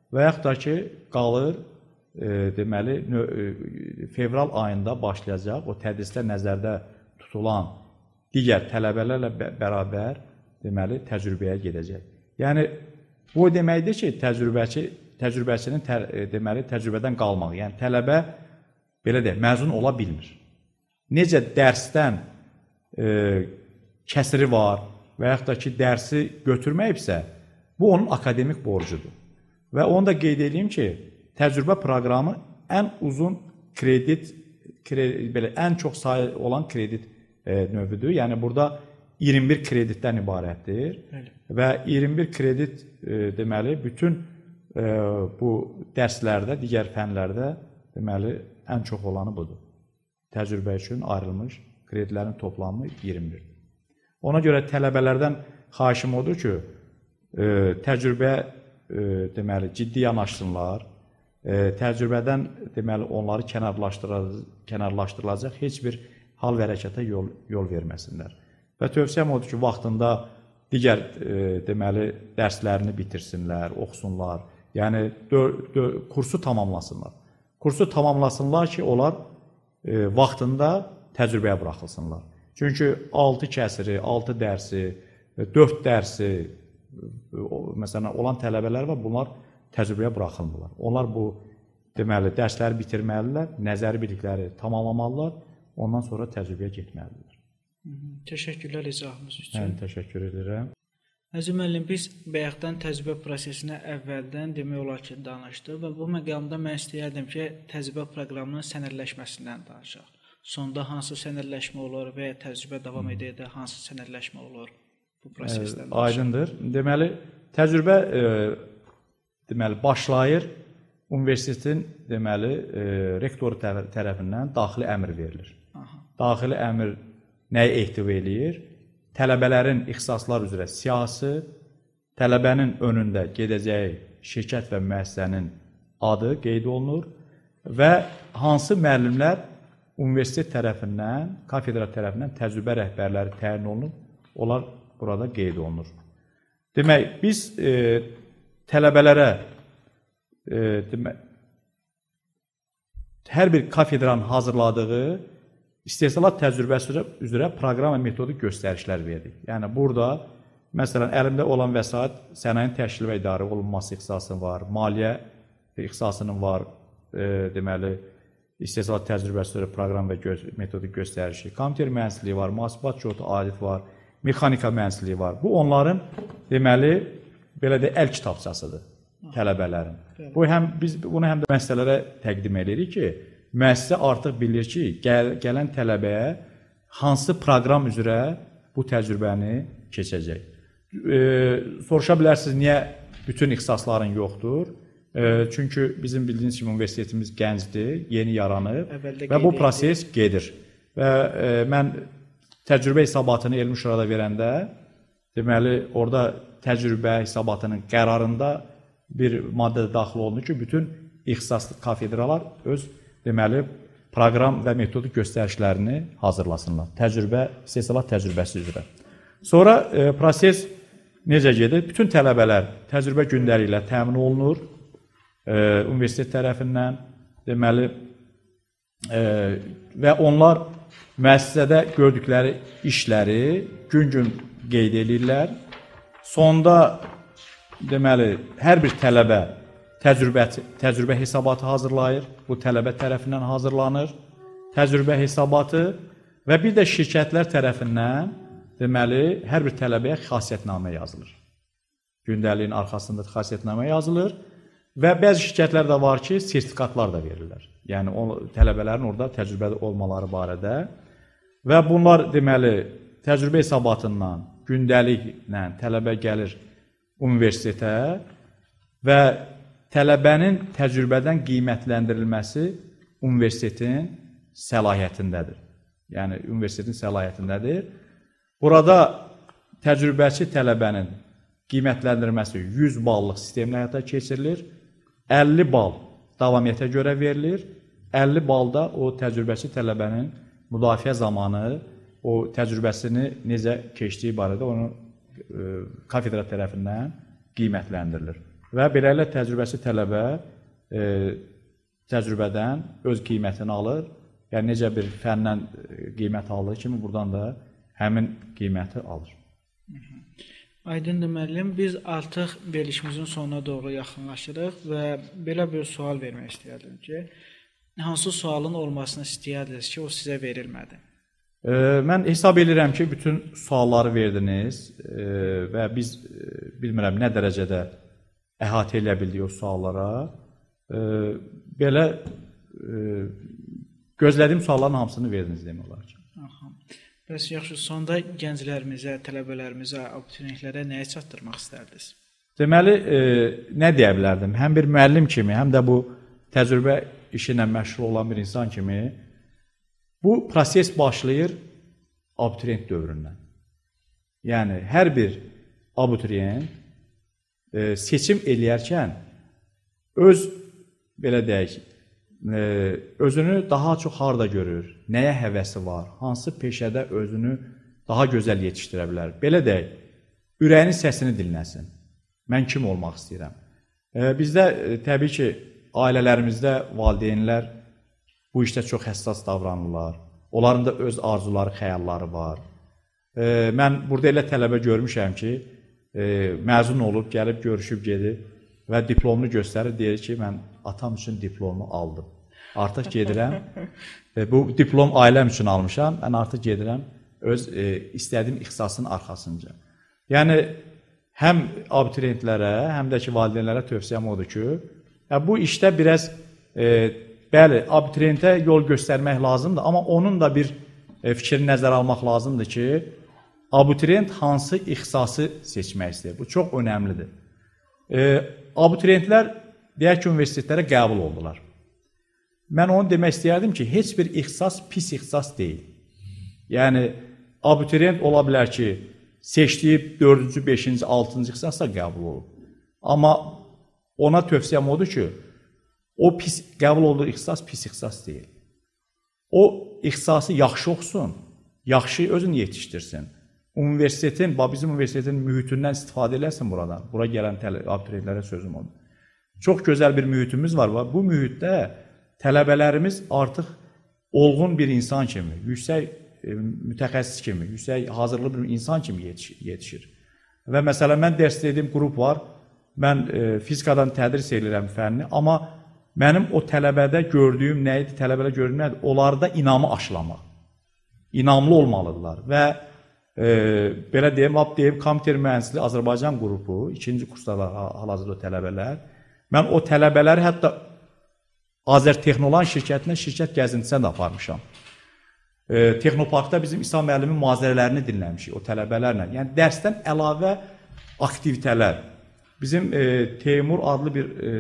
[SPEAKER 2] və yaxud da ki, qalır, e, deməli, e, fevral ayında başlayacaq o tədrisdə nəzərdə tutulan digər tələbələrlə bərabər deməli, təcrübəyə gedəcək. Yəni, bu deməkdir ki, təcrübəçi, təcrübəçinin tə, deməli, təcrübədən qalmaq, yəni tələbə belə deyək, məzun ola bilmir. Necə dərsdən e, kəsiri var və yaxud da ki, dərsi götürməyibsə, bu onun akademik borcudur. Və onu da qeyd edeyim ki, təcrübə proqramı ən uzun kredit, kredit belə, ən çox sayı olan kredit e, növüdür. Yəni, burada iyirmi bir kreditdən ibarətdir. Bəli. Və iyirmi bir kredit e, deməli, bütün e, bu dərslərdə, digər fənlərdə deməli, ən çox olanı budur. Təcrübə üçün ayrılmış kreditlərin toplamı iyirmi birdir. Ona görə tələbələrdən xahişim odur ki, e, təcrübə e, deməli, ciddi yanaşsınlar, e, təcrübədən deməli, onları kənarlaşdırılacaq, kənarlaşdırılacaq heç bir hal və hərəkətə yol, yol verməsinlər. Və tövsiyəm odur ki, vaxtında digər e, deməli, dərslərini bitirsinlər, oxusunlar, yəni dör, dör, kursu tamamlasınlar. Kursu tamamlasınlar ki, onlar e, vaxtında təcrübəyə buraxılsınlar. Çünki altı kəsiri, altı dərsi, dörd dərsi, məsələn, olan tələbələr var, bunlar təcrübəyə buraxılmırlar. Onlar bu, deməli, dərsləri bitirməlidirlər, nəzəri bilikləri tamamlamalılar, ondan sonra təcrübəyə getməlidirlər.
[SPEAKER 1] Təşəkkürlər izahınız üçün.
[SPEAKER 2] Mən təşəkkür edirəm.
[SPEAKER 1] Əziz müəllim, biz bayaqdan təcrübə prosesinə əvvəldən demək olar ki, danışdıq və bu məqamda mən istəyərdim ki, təcrübə proqramının sənədləşməsindən danışaq. Sonda hansı sənədləşmə olur və ya təcrübə davam edəkdə hansı sənədləşmə olur bu prosesdən?
[SPEAKER 2] E, aydındır. Deməli, təcrübə e, deməli, başlayır, universitetin deməli, e, rektoru tərəfindən daxili əmr verilir. Aha. Daxili əmr nəyə ehtiva eləyir? Tələbələrin ixtisaslar üzrə siyahısı, tələbənin önündə gedəcəyi şirkət və müəssisənin adı qeyd olunur və hansı müəllimlər universitet tərəfindən, kafedra tərəfindən təcrübə rəhbərləri təyin olunub, onlar burada qeyd olunur. Demək, biz e, tələbələrə e, demək, hər bir kafedranın hazırladığı istehsalat təcrübəsi üzrə proqram və metodik göstərişlər verdik. Yəni, burada, məsələn, əlimdə olan vəsait sənayenin təşkil və idarə olunması ixtisasının var, maliyyə ixtisasının var, e, deməli, istehsalat təcrübəsi üzrə proqram və göz, metodik göstərişi, kompüter mühəndisliyi var, mühasibat şotu audit var, mexanika mühəndisliyi var. Bu, onların, deməli, belə də əl kitabçasıdır tələbələrin. Bu, həm, biz bunu həm də müəssisələrə təqdim edirik ki, müəssisə artıq bilir ki, gəl, gələn tələbəyə hansı proqram üzrə bu təcrübəni keçəcək. E, soruşa bilərsiniz, niyə bütün ixtisasların yoxdur? E, çünki bizim bildiyiniz kimi universitetimiz gəncdir, yeni yaranıb və bu proses gedir. Və e, mən təcrübə hesabatını elmi şurada verəndə, deməli, orada təcrübə hesabatının qərarında bir maddə daxil olunur ki, bütün ixtisaslı kafedralar öz deməli, proqram və metodik göstərişlərini hazırlasınlar. Təcrübə, istehsalat təcrübəsi üzrə. Sonra e, proses necə gedir? Bütün tələbələr təcrübə gündəliklə təmin olunur e, universitet tərəfindən. Deməli, e, və onlar müəssisədə gördükləri işləri gün-gün qeyd edirlər. Sonda, deməli, hər bir tələbə Təcrübə, təcrübə hesabatı hazırlayır, bu tələbə tərəfindən hazırlanır, təcrübə hesabatı və bir də şirkətlər tərəfindən, deməli, hər bir tələbəyə xasiyyətnamə yazılır. Gündəliyin arxasında xasiyyətnamə yazılır və bəzi şirkətlər də var ki, sertifikatlar da verirlər. Yəni, o, tələbələrin orada təcrübədə olmaları barədə və bunlar, deməli, təcrübə hesabatından, gündəliklə tələbə gəlir universitetə və tələbənin təcrübədən qiymətləndirilməsi universitetin səlahiyyətindədir. Yəni, universitetin səlahiyyətindədir. Burada təcrübəçi tələbənin qiymətləndirilməsi yüz ballıq sistemlə həyata keçirilir. əlli bal davamiyyətə görə verilir. əlli balda o təcrübəçi tələbənin müdafiə zamanı o təcrübəsini necə keçdiyi barədə onu e, kafedra tərəfindən qiymətləndirilir. Və beləliklə təcrübəsi tələbə e, təcrübədən öz qiymətini alır. Yəni necə bir fəndən qiymət alır kimi buradan da həmin qiyməti alır.
[SPEAKER 1] Aydındır müəllim, biz artıq verilişimizin sonuna doğru yaxınlaşırıq və belə bir sual vermək istəyərdim ki, hansı sualın olmasını istəyirdiniz ki, o sizə verilmədi?
[SPEAKER 2] E, mən hesab edirəm ki, bütün sualları verdiniz e, və biz e, bilmirəm nə dərəcədə əhatə edə bildik o suallara. E, belə e, gözlədiyim sualların hamısını verdiniz demək olar ki.
[SPEAKER 1] Aha. Bəs yaxşı, sonda gənclərimizə, tələbələrimizə, abituriyentlərə nəyə çatdırmaq istərdiniz?
[SPEAKER 2] Deməli, e, nə deyə bilərdim? Həm bir müəllim kimi, həm də bu təcrübə işi ilə məşğul olan bir insan kimi bu proses başlayır abituriyent dövründən. Yəni, hər bir abituriyent e, seçim eləyərkən öz, belə deyək, e, özünü daha çox harda görür, nəyə həvəsi var, hansı peşədə özünü daha gözəl yetişdirə bilər. Belə deyək, ürəyinin səsini dinləsin. Mən kim olmaq istəyirəm? E, bizdə e, təbii ki, ailələrimizdə valideynlər bu işdə çox həssas davranırlar. Onların da öz arzuları, xəyalları var. E, mən burada elə tələbə görmüşəm ki, e, məzun olub, gəlib, görüşüb gedir və diplomunu göstərir, deyir ki, mən atam üçün diplomu aldım. Artıq gedirəm, e, bu diplom ailəm üçün almışam, mən artıq gedirəm öz e, istədiyim ixtisasın arxasınca. Yəni, həm abituriyentlərə, həm də ki, valideynlərə tövsiyəm odur ki, ya, bu işdə biraz, e, bəli, abituriyentə yol göstərmək lazımdır, amma onun da bir e, fikrini nəzərə almaq lazımdır ki, abituriyent hansı ixtisası seçmək istəyir. Bu çox önəmlidir. E, abituriyentlər, deyək ki, universitetlərə qəbul oldular. Mən onu demək istəyərdim ki, heç bir ixtisas pis ixtisas deyil. Yəni, abituriyent ola bilər ki, seçdiyi dördüncü, beşinci, altıncı ixtisasla qəbul olub. Amma ona tövsiyəm odur ki, o pis, qəbul olduğu ixtisas pis ixtisas deyil. O ixtisası yaxşı oxusun, yaxşı özünü yetişdirsin. Universitetin, bizim universitetin mühitindən istifadə eləsin buradan. Bura gələn abituriyentlərə sözüm odur. Çox gözəl bir mühitimiz var. Bu mühitdə tələbələrimiz artıq olğun bir insan kimi, yüksək e, mütəxəssis kimi, yüksək hazırlı bir insan kimi yetişir. Və məsələn, mən dərs dediyim qrup var, mən e, fizikadan tədris edirəm fənni, amma mənim o tələbədə gördüyüm nə idi, tələbədə gördüyüm nə idi, onlarda inamı aşılamaq. İnamlı olmalıdırlar və e, belə deyim, deyim, kompüter mühəndisliyi Azərbaycan qrupu, ikinci kursdalar hal-hazırda tələbələr, mən o tələbələri hətta Azərtexnolan şirkətinə şirkət gəzintisinə də aparmışam. E, Texnoparkda bizim İsa müəllimin mühazirələrini dinləmişik o tələbələrlə. Yəni, dərsdən əlavə aktivitələr. Bizim e, Teymur adlı bir e,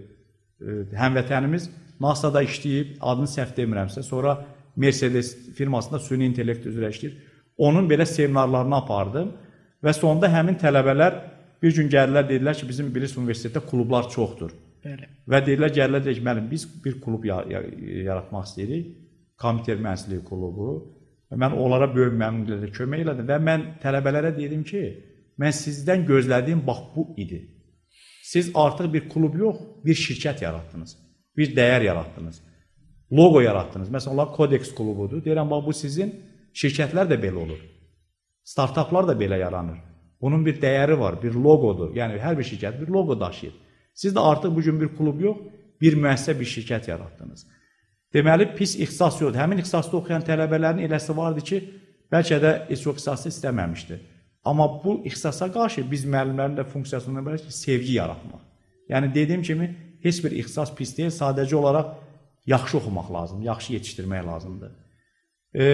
[SPEAKER 2] e, həmvətənimiz NASA'da işləyib, adını səhv demirəmsə, sonra Mercedes firmasında süni intellekt üzrə işləyir. Onun belə seminarlarını apardım və sonunda həmin tələbələr bir gün gəldilər, dedilər ki, bizim Bilis Universitetdə klublar çoxdur. Bəli. Və deyirlər, gəlirlər, deyir ki, mənim, biz bir klub yaratmaq istəyirik, kompüter mühəndisliyi klubu. Və mən onlara böyük məmnuniyyətlə kömək elədim və mən tələbələrə dedim ki, mən sizdən gözlədiyim bax bu idi. Siz artıq bir klub yox, bir şirkət yaratdınız, bir dəyər yaratdınız, logo yaratdınız. Məsələn, onlar Codex klubudur. Deyirəm, bax bu sizin şirkətlər də belə olur. Startuplar da belə yaranır. Bunun bir dəyəri var, bir logodur. Yəni, hər bir şirkət bir logo daşıyır. Siz də artıq bugün bir klub yox, bir müəssisə, bir şirkət yaratdınız. Deməli, pis ixtisas yoxdur. Həmin ixtisasda oxuyan tələbələrin eləsi vardı ki, bəlkə də heç o ixtisası istəməmişdi. Amma bu ixtisasa qarşı biz müəllimlərin də funksiyasından bilər ki, sevgi yaratmaq. Yəni, dediyim kimi, heç bir ixtisas pis deyil, sadəcə olaraq yaxşı oxumaq lazımdır, yaxşı yetişdirmək lazımdır. E,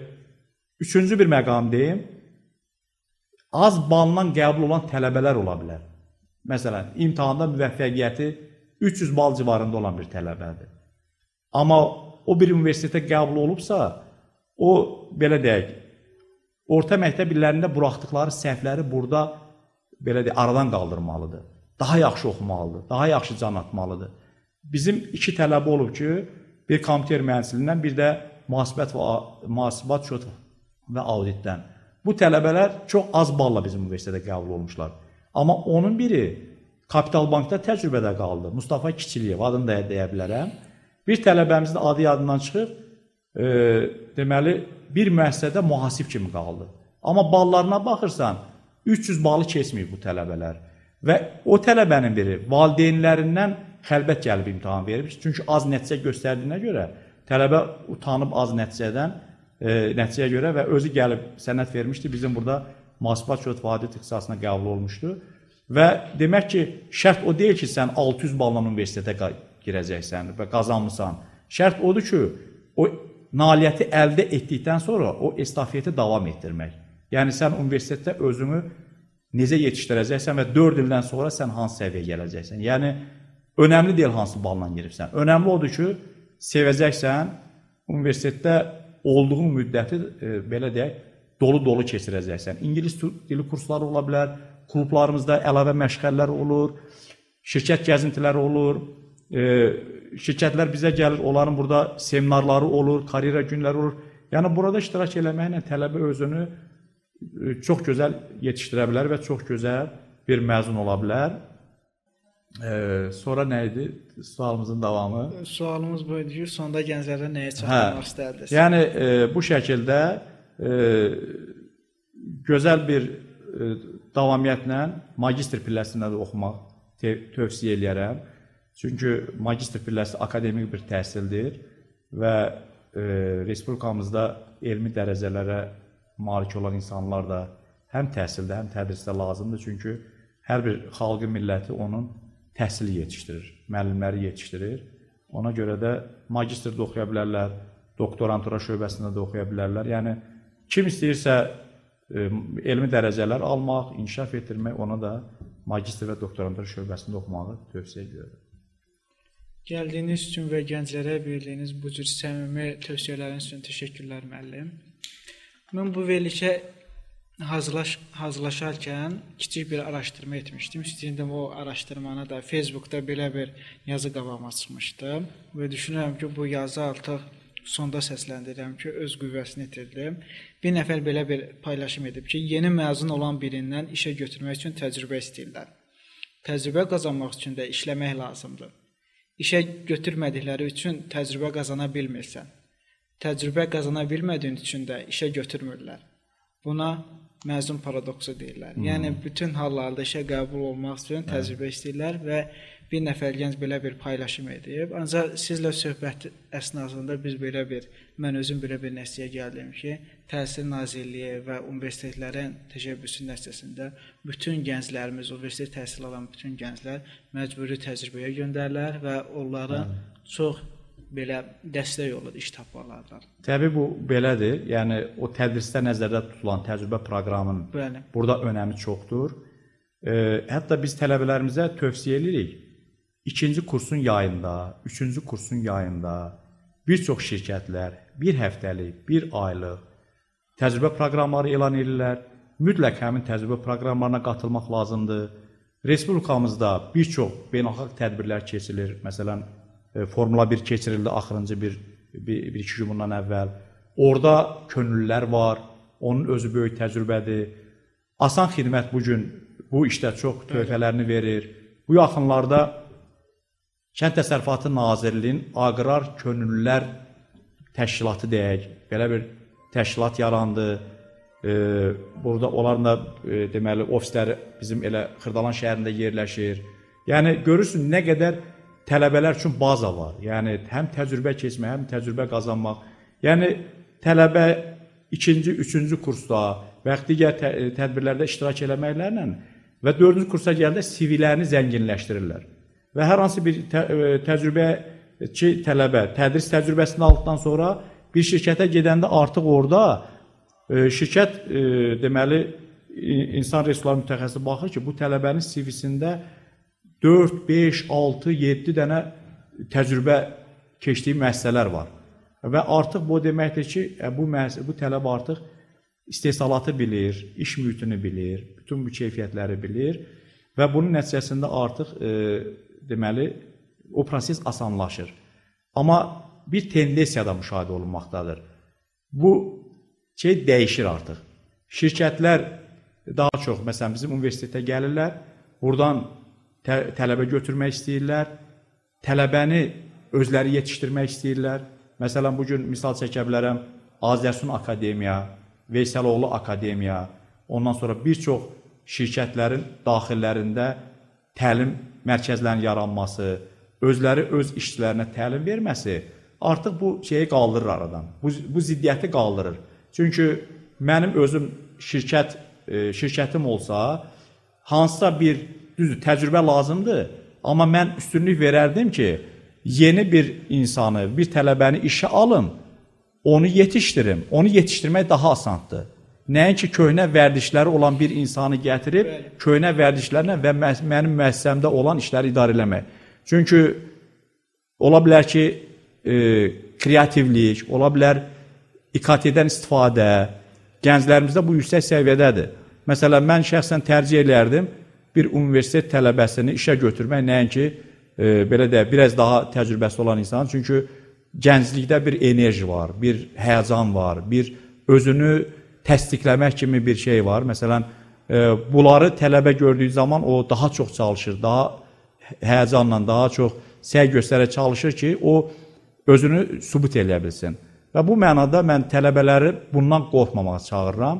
[SPEAKER 2] üçüncü bir məqam deyim, az baldan qəbul olan tələbələr ola bilər. Məsələn, imtahanda müvəffəqiyyəti üç yüz bal civarında olan bir tələbədir. Amma o bir universitetə qəbul olubsa, o, belə deyək, orta məktəb illərində buraxdıqları səhvləri burada, belə deyək, aradan qaldırmalıdır. Daha yaxşı oxumalıdır, daha yaxşı can atmalıdır. Bizim iki tələbə olub ki, bir kompüter mühəndisliyindən, bir də mühasibat və mühasibat şot və auditdən. Bu tələbələr çox az balla bizim universitetə qəbul olmuşlar. Amma onun biri Kapital Bankda təcrübədə qaldı. Mustafa Kiçiliyev, adını da deyə bilərəm. Bir tələbəmizin adı yadından çıxır, e, deməli, bir müəssisədə mühasib kimi qaldı. Amma ballarına baxırsan, üç yüz balı keçməyib bu tələbələr. Və o tələbənin biri valideynlərindən xəlbət gəlib imtahan verib. Çünki az nəticə göstərdiyinə görə, tələbə utanıb az nəticədən, e, nəticəyə görə və özü gəlib sənəd vermişdi. Bizim burada mühasibət şöhrət valideyn ixtisasına qəbul olmuşdu. Və demək ki, şərt o deyil ki, sən altı yüz balla universitetə girəcəksən və qazanmısan. Şərt odur ki, o nailiyyəti əldə etdikdən sonra o estafeti davam etdirmək. Yəni, sən universitetdə özünü necə yetişdirəcəksən və dörd ildən sonra sən hansı səviyyə gələcəksən. Yəni, önəmli deyil hansı balla giribsən. Önəmli odur ki, sevəcəksən, universitetdə olduğun müddəti, e, belə deyək, dolu-dolu keçirəcəksən. İngilis dili kursları ola bilər, klublarımızda əlavə məşğələlər olur, şirkət gəzintiləri olur, e, şirkətlər bizə gəlir, onların burada seminarları olur, karyera günləri olur. Yəni, burada iştirak eləməklə tələbə özünü çox gözəl yetişdirə bilər və çox gözəl bir məzun ola bilər. Ee, sonra nə idi? Sualımızın davamı?
[SPEAKER 1] Sualımız bu idi ki, sonda gənclərə nəyə çatdırmaq istərdiniz?
[SPEAKER 2] Yəni, e, bu şəkildə e, gözəl bir e, davamiyyətlə magistr pilləsində də oxumaq tövsiyə eləyərəm. Çünki magistr pilləsi akademik bir təhsildir və e, respublikamızda elmi dərəcələrə malik olan insanlar da həm təhsildə, həm tədrisdə lazımdır. Çünki hər bir xalqı, milləti onun təhsili yetişdirir, müəllimləri yetişdirir. Ona görə də magistrdə oxuya bilərlər, doktorantura şöbəsində də oxuya bilərlər. Yəni, kim istəyirsə e, elmi dərəcələr almaq, inkişaf etdirmək, ona da magistr və doktorantura şöbəsində oxumağı tövsiyə edirəm.
[SPEAKER 1] Gəldiyiniz üçün və gənclərə verdiyiniz bu cür səmimi tövsiyələriniz üçün təşəkkürlər müəllim. Mən bu verilişə hazırlaş, hazırlaşarkən kiçik bir araşdırma etmişdim. İstəyirdim o araşdırmanı da Facebookda belə bir yazı qabağıma çıxmışdı və düşünürəm ki, bu yazı artıq sonda səsləndirirəm ki, öz qüvvəsini itirdim. Bir nəfər belə bir paylaşım edib ki, yeni məzun olan birindən işə götürmək üçün təcrübə istəyirlər. Təcrübə qazanmaq üçün də işləmək lazımdır. İşə götürmədikləri üçün təcrübə qazana bilmirsən. Təcrübə qazana bilmədiyin üçün də işə götürmürlər. Buna məzun paradoksu deyirlər. Hmm. Yəni, bütün hallarda işə qəbul olmaq üçün təcrübə istəyirlər və bir nəfər gənc belə bir paylaşım edib. Ancaq sizlə söhbət əsnasında biz belə bir, mən özüm belə bir nəticəyə gəldim ki, Təhsil Nazirliyi və universitetlərin təşəbbüsü nəticəsində bütün gənclərimiz, universitet təhsil alan bütün gənclər məcburi təcrübəyə göndərirlər və onlara hmm. çox belə dəstək olur iş tapmalardan.
[SPEAKER 2] Təbii bu belədir. Yəni, o tədrisdə nəzərdə tutulan təcrübə proqramının Bəli. burada önəmi çoxdur. E, hətta biz tələbələrimizə tövsiyə edirik. İkinci kursun yayında, üçüncü kursun yayında bir çox şirkətlər bir həftəlik, bir aylıq təcrübə proqramları elan edirlər. Mütləq həmin təcrübə proqramlarına qatılmaq lazımdır. Respublikamızda bir çox beynəlxalq tədbirlər keçilir. Məsələn, Formula bir keçirildi axırıncı bir, bir, bir iki gün bundan əvvəl. Orada könüllülər var, onun özü böyük təcrübədir. Asan Xidmət bugün bu işdə çox töhfələrini verir. Bu yaxınlarda Kənd Təsərrüfatı Nazirliyinin Aqrar Könüllülər Təşkilatı deyək, belə bir təşkilat yarandı. E, burada onların da e, deməli, ofisləri bizim elə Xırdalan şəhərində yerləşir. Yəni, görürsün nə qədər tələbələr üçün baza var. Yəni, həm təcrübə keçmək, həm təcrübə qazanmaq. Yəni, tələbə ikinci, üçüncü kursda və digər tə tədbirlərdə iştirak eləməklərlə və dördüncü kursa gəldə C V-lərini zənginləşdirirlər. Və hər hansı bir tə təcrübəçi tələbə tədris təcrübəsini aldıqdan sonra bir şirkətə gedəndə artıq orada e, şirkət e, deməli insan resursları mütəxəssisi baxır ki, bu tələbənin C V-sində dörd, beş, altı, yeddi dənə təcrübə keçdiyi müəssisələr var. Və artıq bu deməkdir ki, bu, bu tələbə artıq istehsalatı bilir, iş mühitini bilir, bütün bu keyfiyyətləri bilir və bunun nəticəsində artıq e, deməli, o proses asanlaşır. Amma bir tendensiya da müşahidə olunmaqdadır. Bu şey dəyişir artıq. Şirkətlər daha çox, məsələn, bizim universitetə gəlirlər, buradan tə tələbə götürmək istəyirlər, tələbəni özləri yetişdirmək istəyirlər. Məsələn, bugün misal çəkə bilərəm, Azərsun Akademiya, Veysəloğlu Akademiya, ondan sonra bir çox şirkətlərin daxillərində təlim mərkəzlərinin yaranması, özləri öz işçilərinə təlim verməsi artıq bu şeyi qaldırır aradan. Bu, bu ziddiyyəti qaldırır. Çünki mənim özüm şirkət, e, şirkətim olsa, hansısa bir düzdür, təcrübə lazımdır, amma mən üstünlük verərdim ki, yeni bir insanı, bir tələbəni işə alım, onu yetişdirim. Onu yetişdirmək daha asandır. Nəinki köhnə vərdişləri olan bir insanı gətirib, köhnə vərdişlərlə və mənim müəssisəmdə olan işləri idarə eləmək. Çünki ola bilər ki, e, kreativlik, ola bilər İ K T-dən istifadə, gənclərimizdə bu yüksək səviyyədədir. Məsələn, mən şəxsən tərcih edərdim bir universitet tələbəsini işə götürmək, nəinki e, belə deyək, biraz daha təcrübəsi olan insan. Çünki gənclikdə bir enerji var, bir həyəcan var, bir özünü təsdiqləmək kimi bir şey var. Məsələn, e, bunları tələbə gördüyü zaman o daha çox çalışır, daha həyəcanla, daha çox səy göstərə çalışır ki, o özünü sübut eləyə bilsin. Və bu mənada mən tələbələri bundan qorxmamağa çağırıram.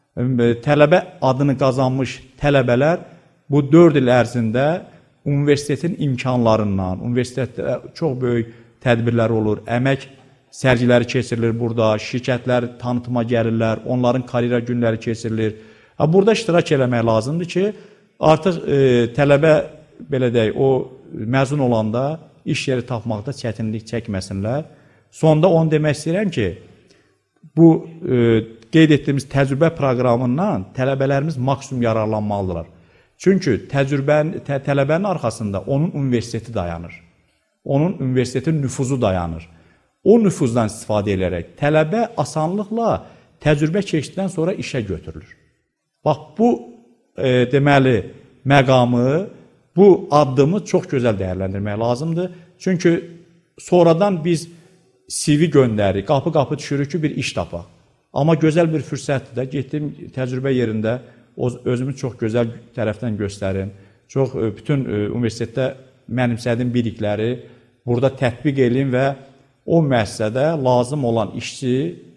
[SPEAKER 2] Tələbə adını qazanmış tələbələr bu dörd il ərzində universitetin imkanlarından, universitetdə çox böyük tədbirlər olur, əmək sərgiləri keçirilir burada, şirkətlər tanıtıma gəlirlər, onların karyera günləri keçirilir. Burada iştirak eləmək lazımdır ki, artıq e, tələbə, belə deyək, o məzun olanda iş yeri tapmaqda çətinlik çəkməsinlər. Sonda onu demək istəyirəm ki, bu e, qeyd etdiyimiz təcrübə proqramından tələbələrimiz maksimum yararlanmalıdırlar. Çünki təcrübənin, tə, tələbənin arxasında onun universiteti dayanır. Onun universitetin nüfuzu dayanır. O nüfuzdan istifadə edərək tələbə asanlıqla təcrübə keçdikdən sonra işə götürülür. Bax, bu e, deməli məqamı, bu addımı çox gözəl dəyərləndirmək lazımdır. Çünki sonradan biz C V göndərik, qapı-qapı düşürük ki, bir iş tapaq. Amma gözəl bir fürsətdir də, getdiyim təcrübə yerində özümü çox gözəl tərəfdən göstərim. Çox, bütün universitetdə mənimsədiyim bilikləri burada tətbiq edeyim və o müəssisədə lazım olan işçi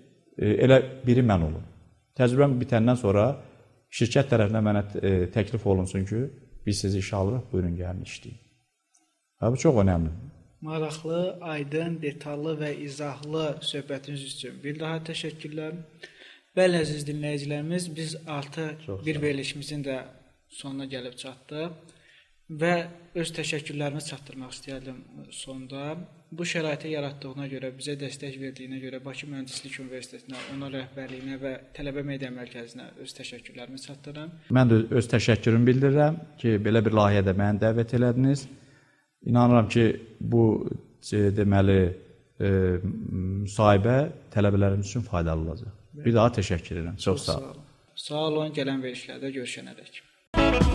[SPEAKER 2] elə biri mən olum. Təcrübəm bitəndən sonra şirkət tərəfindən mənə təklif olunsun ki, biz sizi işə alırıq, buyurun gəlin işləyin. Bu çox önəmli.
[SPEAKER 1] Maraqlı, aydın, detallı və izahlı söhbətiniz üçün bir daha təşəkkürlər. Bəli, əziz dinləyicilərimiz, biz artıq bir verilişimizin də sonuna gəlib çatdıq və öz təşəkkürlərimi çatdırmaq istəyərdim sonda. Bu şəraiti yaratdığına görə, bizə dəstək verdiyinə görə Bakı Mühəndislik Universitetinə, ona rəhbərliyinə və Tələbə Media Mərkəzinə öz təşəkkürlərimi çatdırıram.
[SPEAKER 2] Mən də öz təşəkkürümü bildirirəm ki, belə bir layihədə məni dəvət elədiniz. İnanıram ki, bu deməli e, müsahibə tələbələrimiz üçün faydalı olacaq. Bir daha təşəkkür edirəm. Çox, Çox sağ olun.
[SPEAKER 1] Sağ olun, gələn verilişlərdə görüşənədək.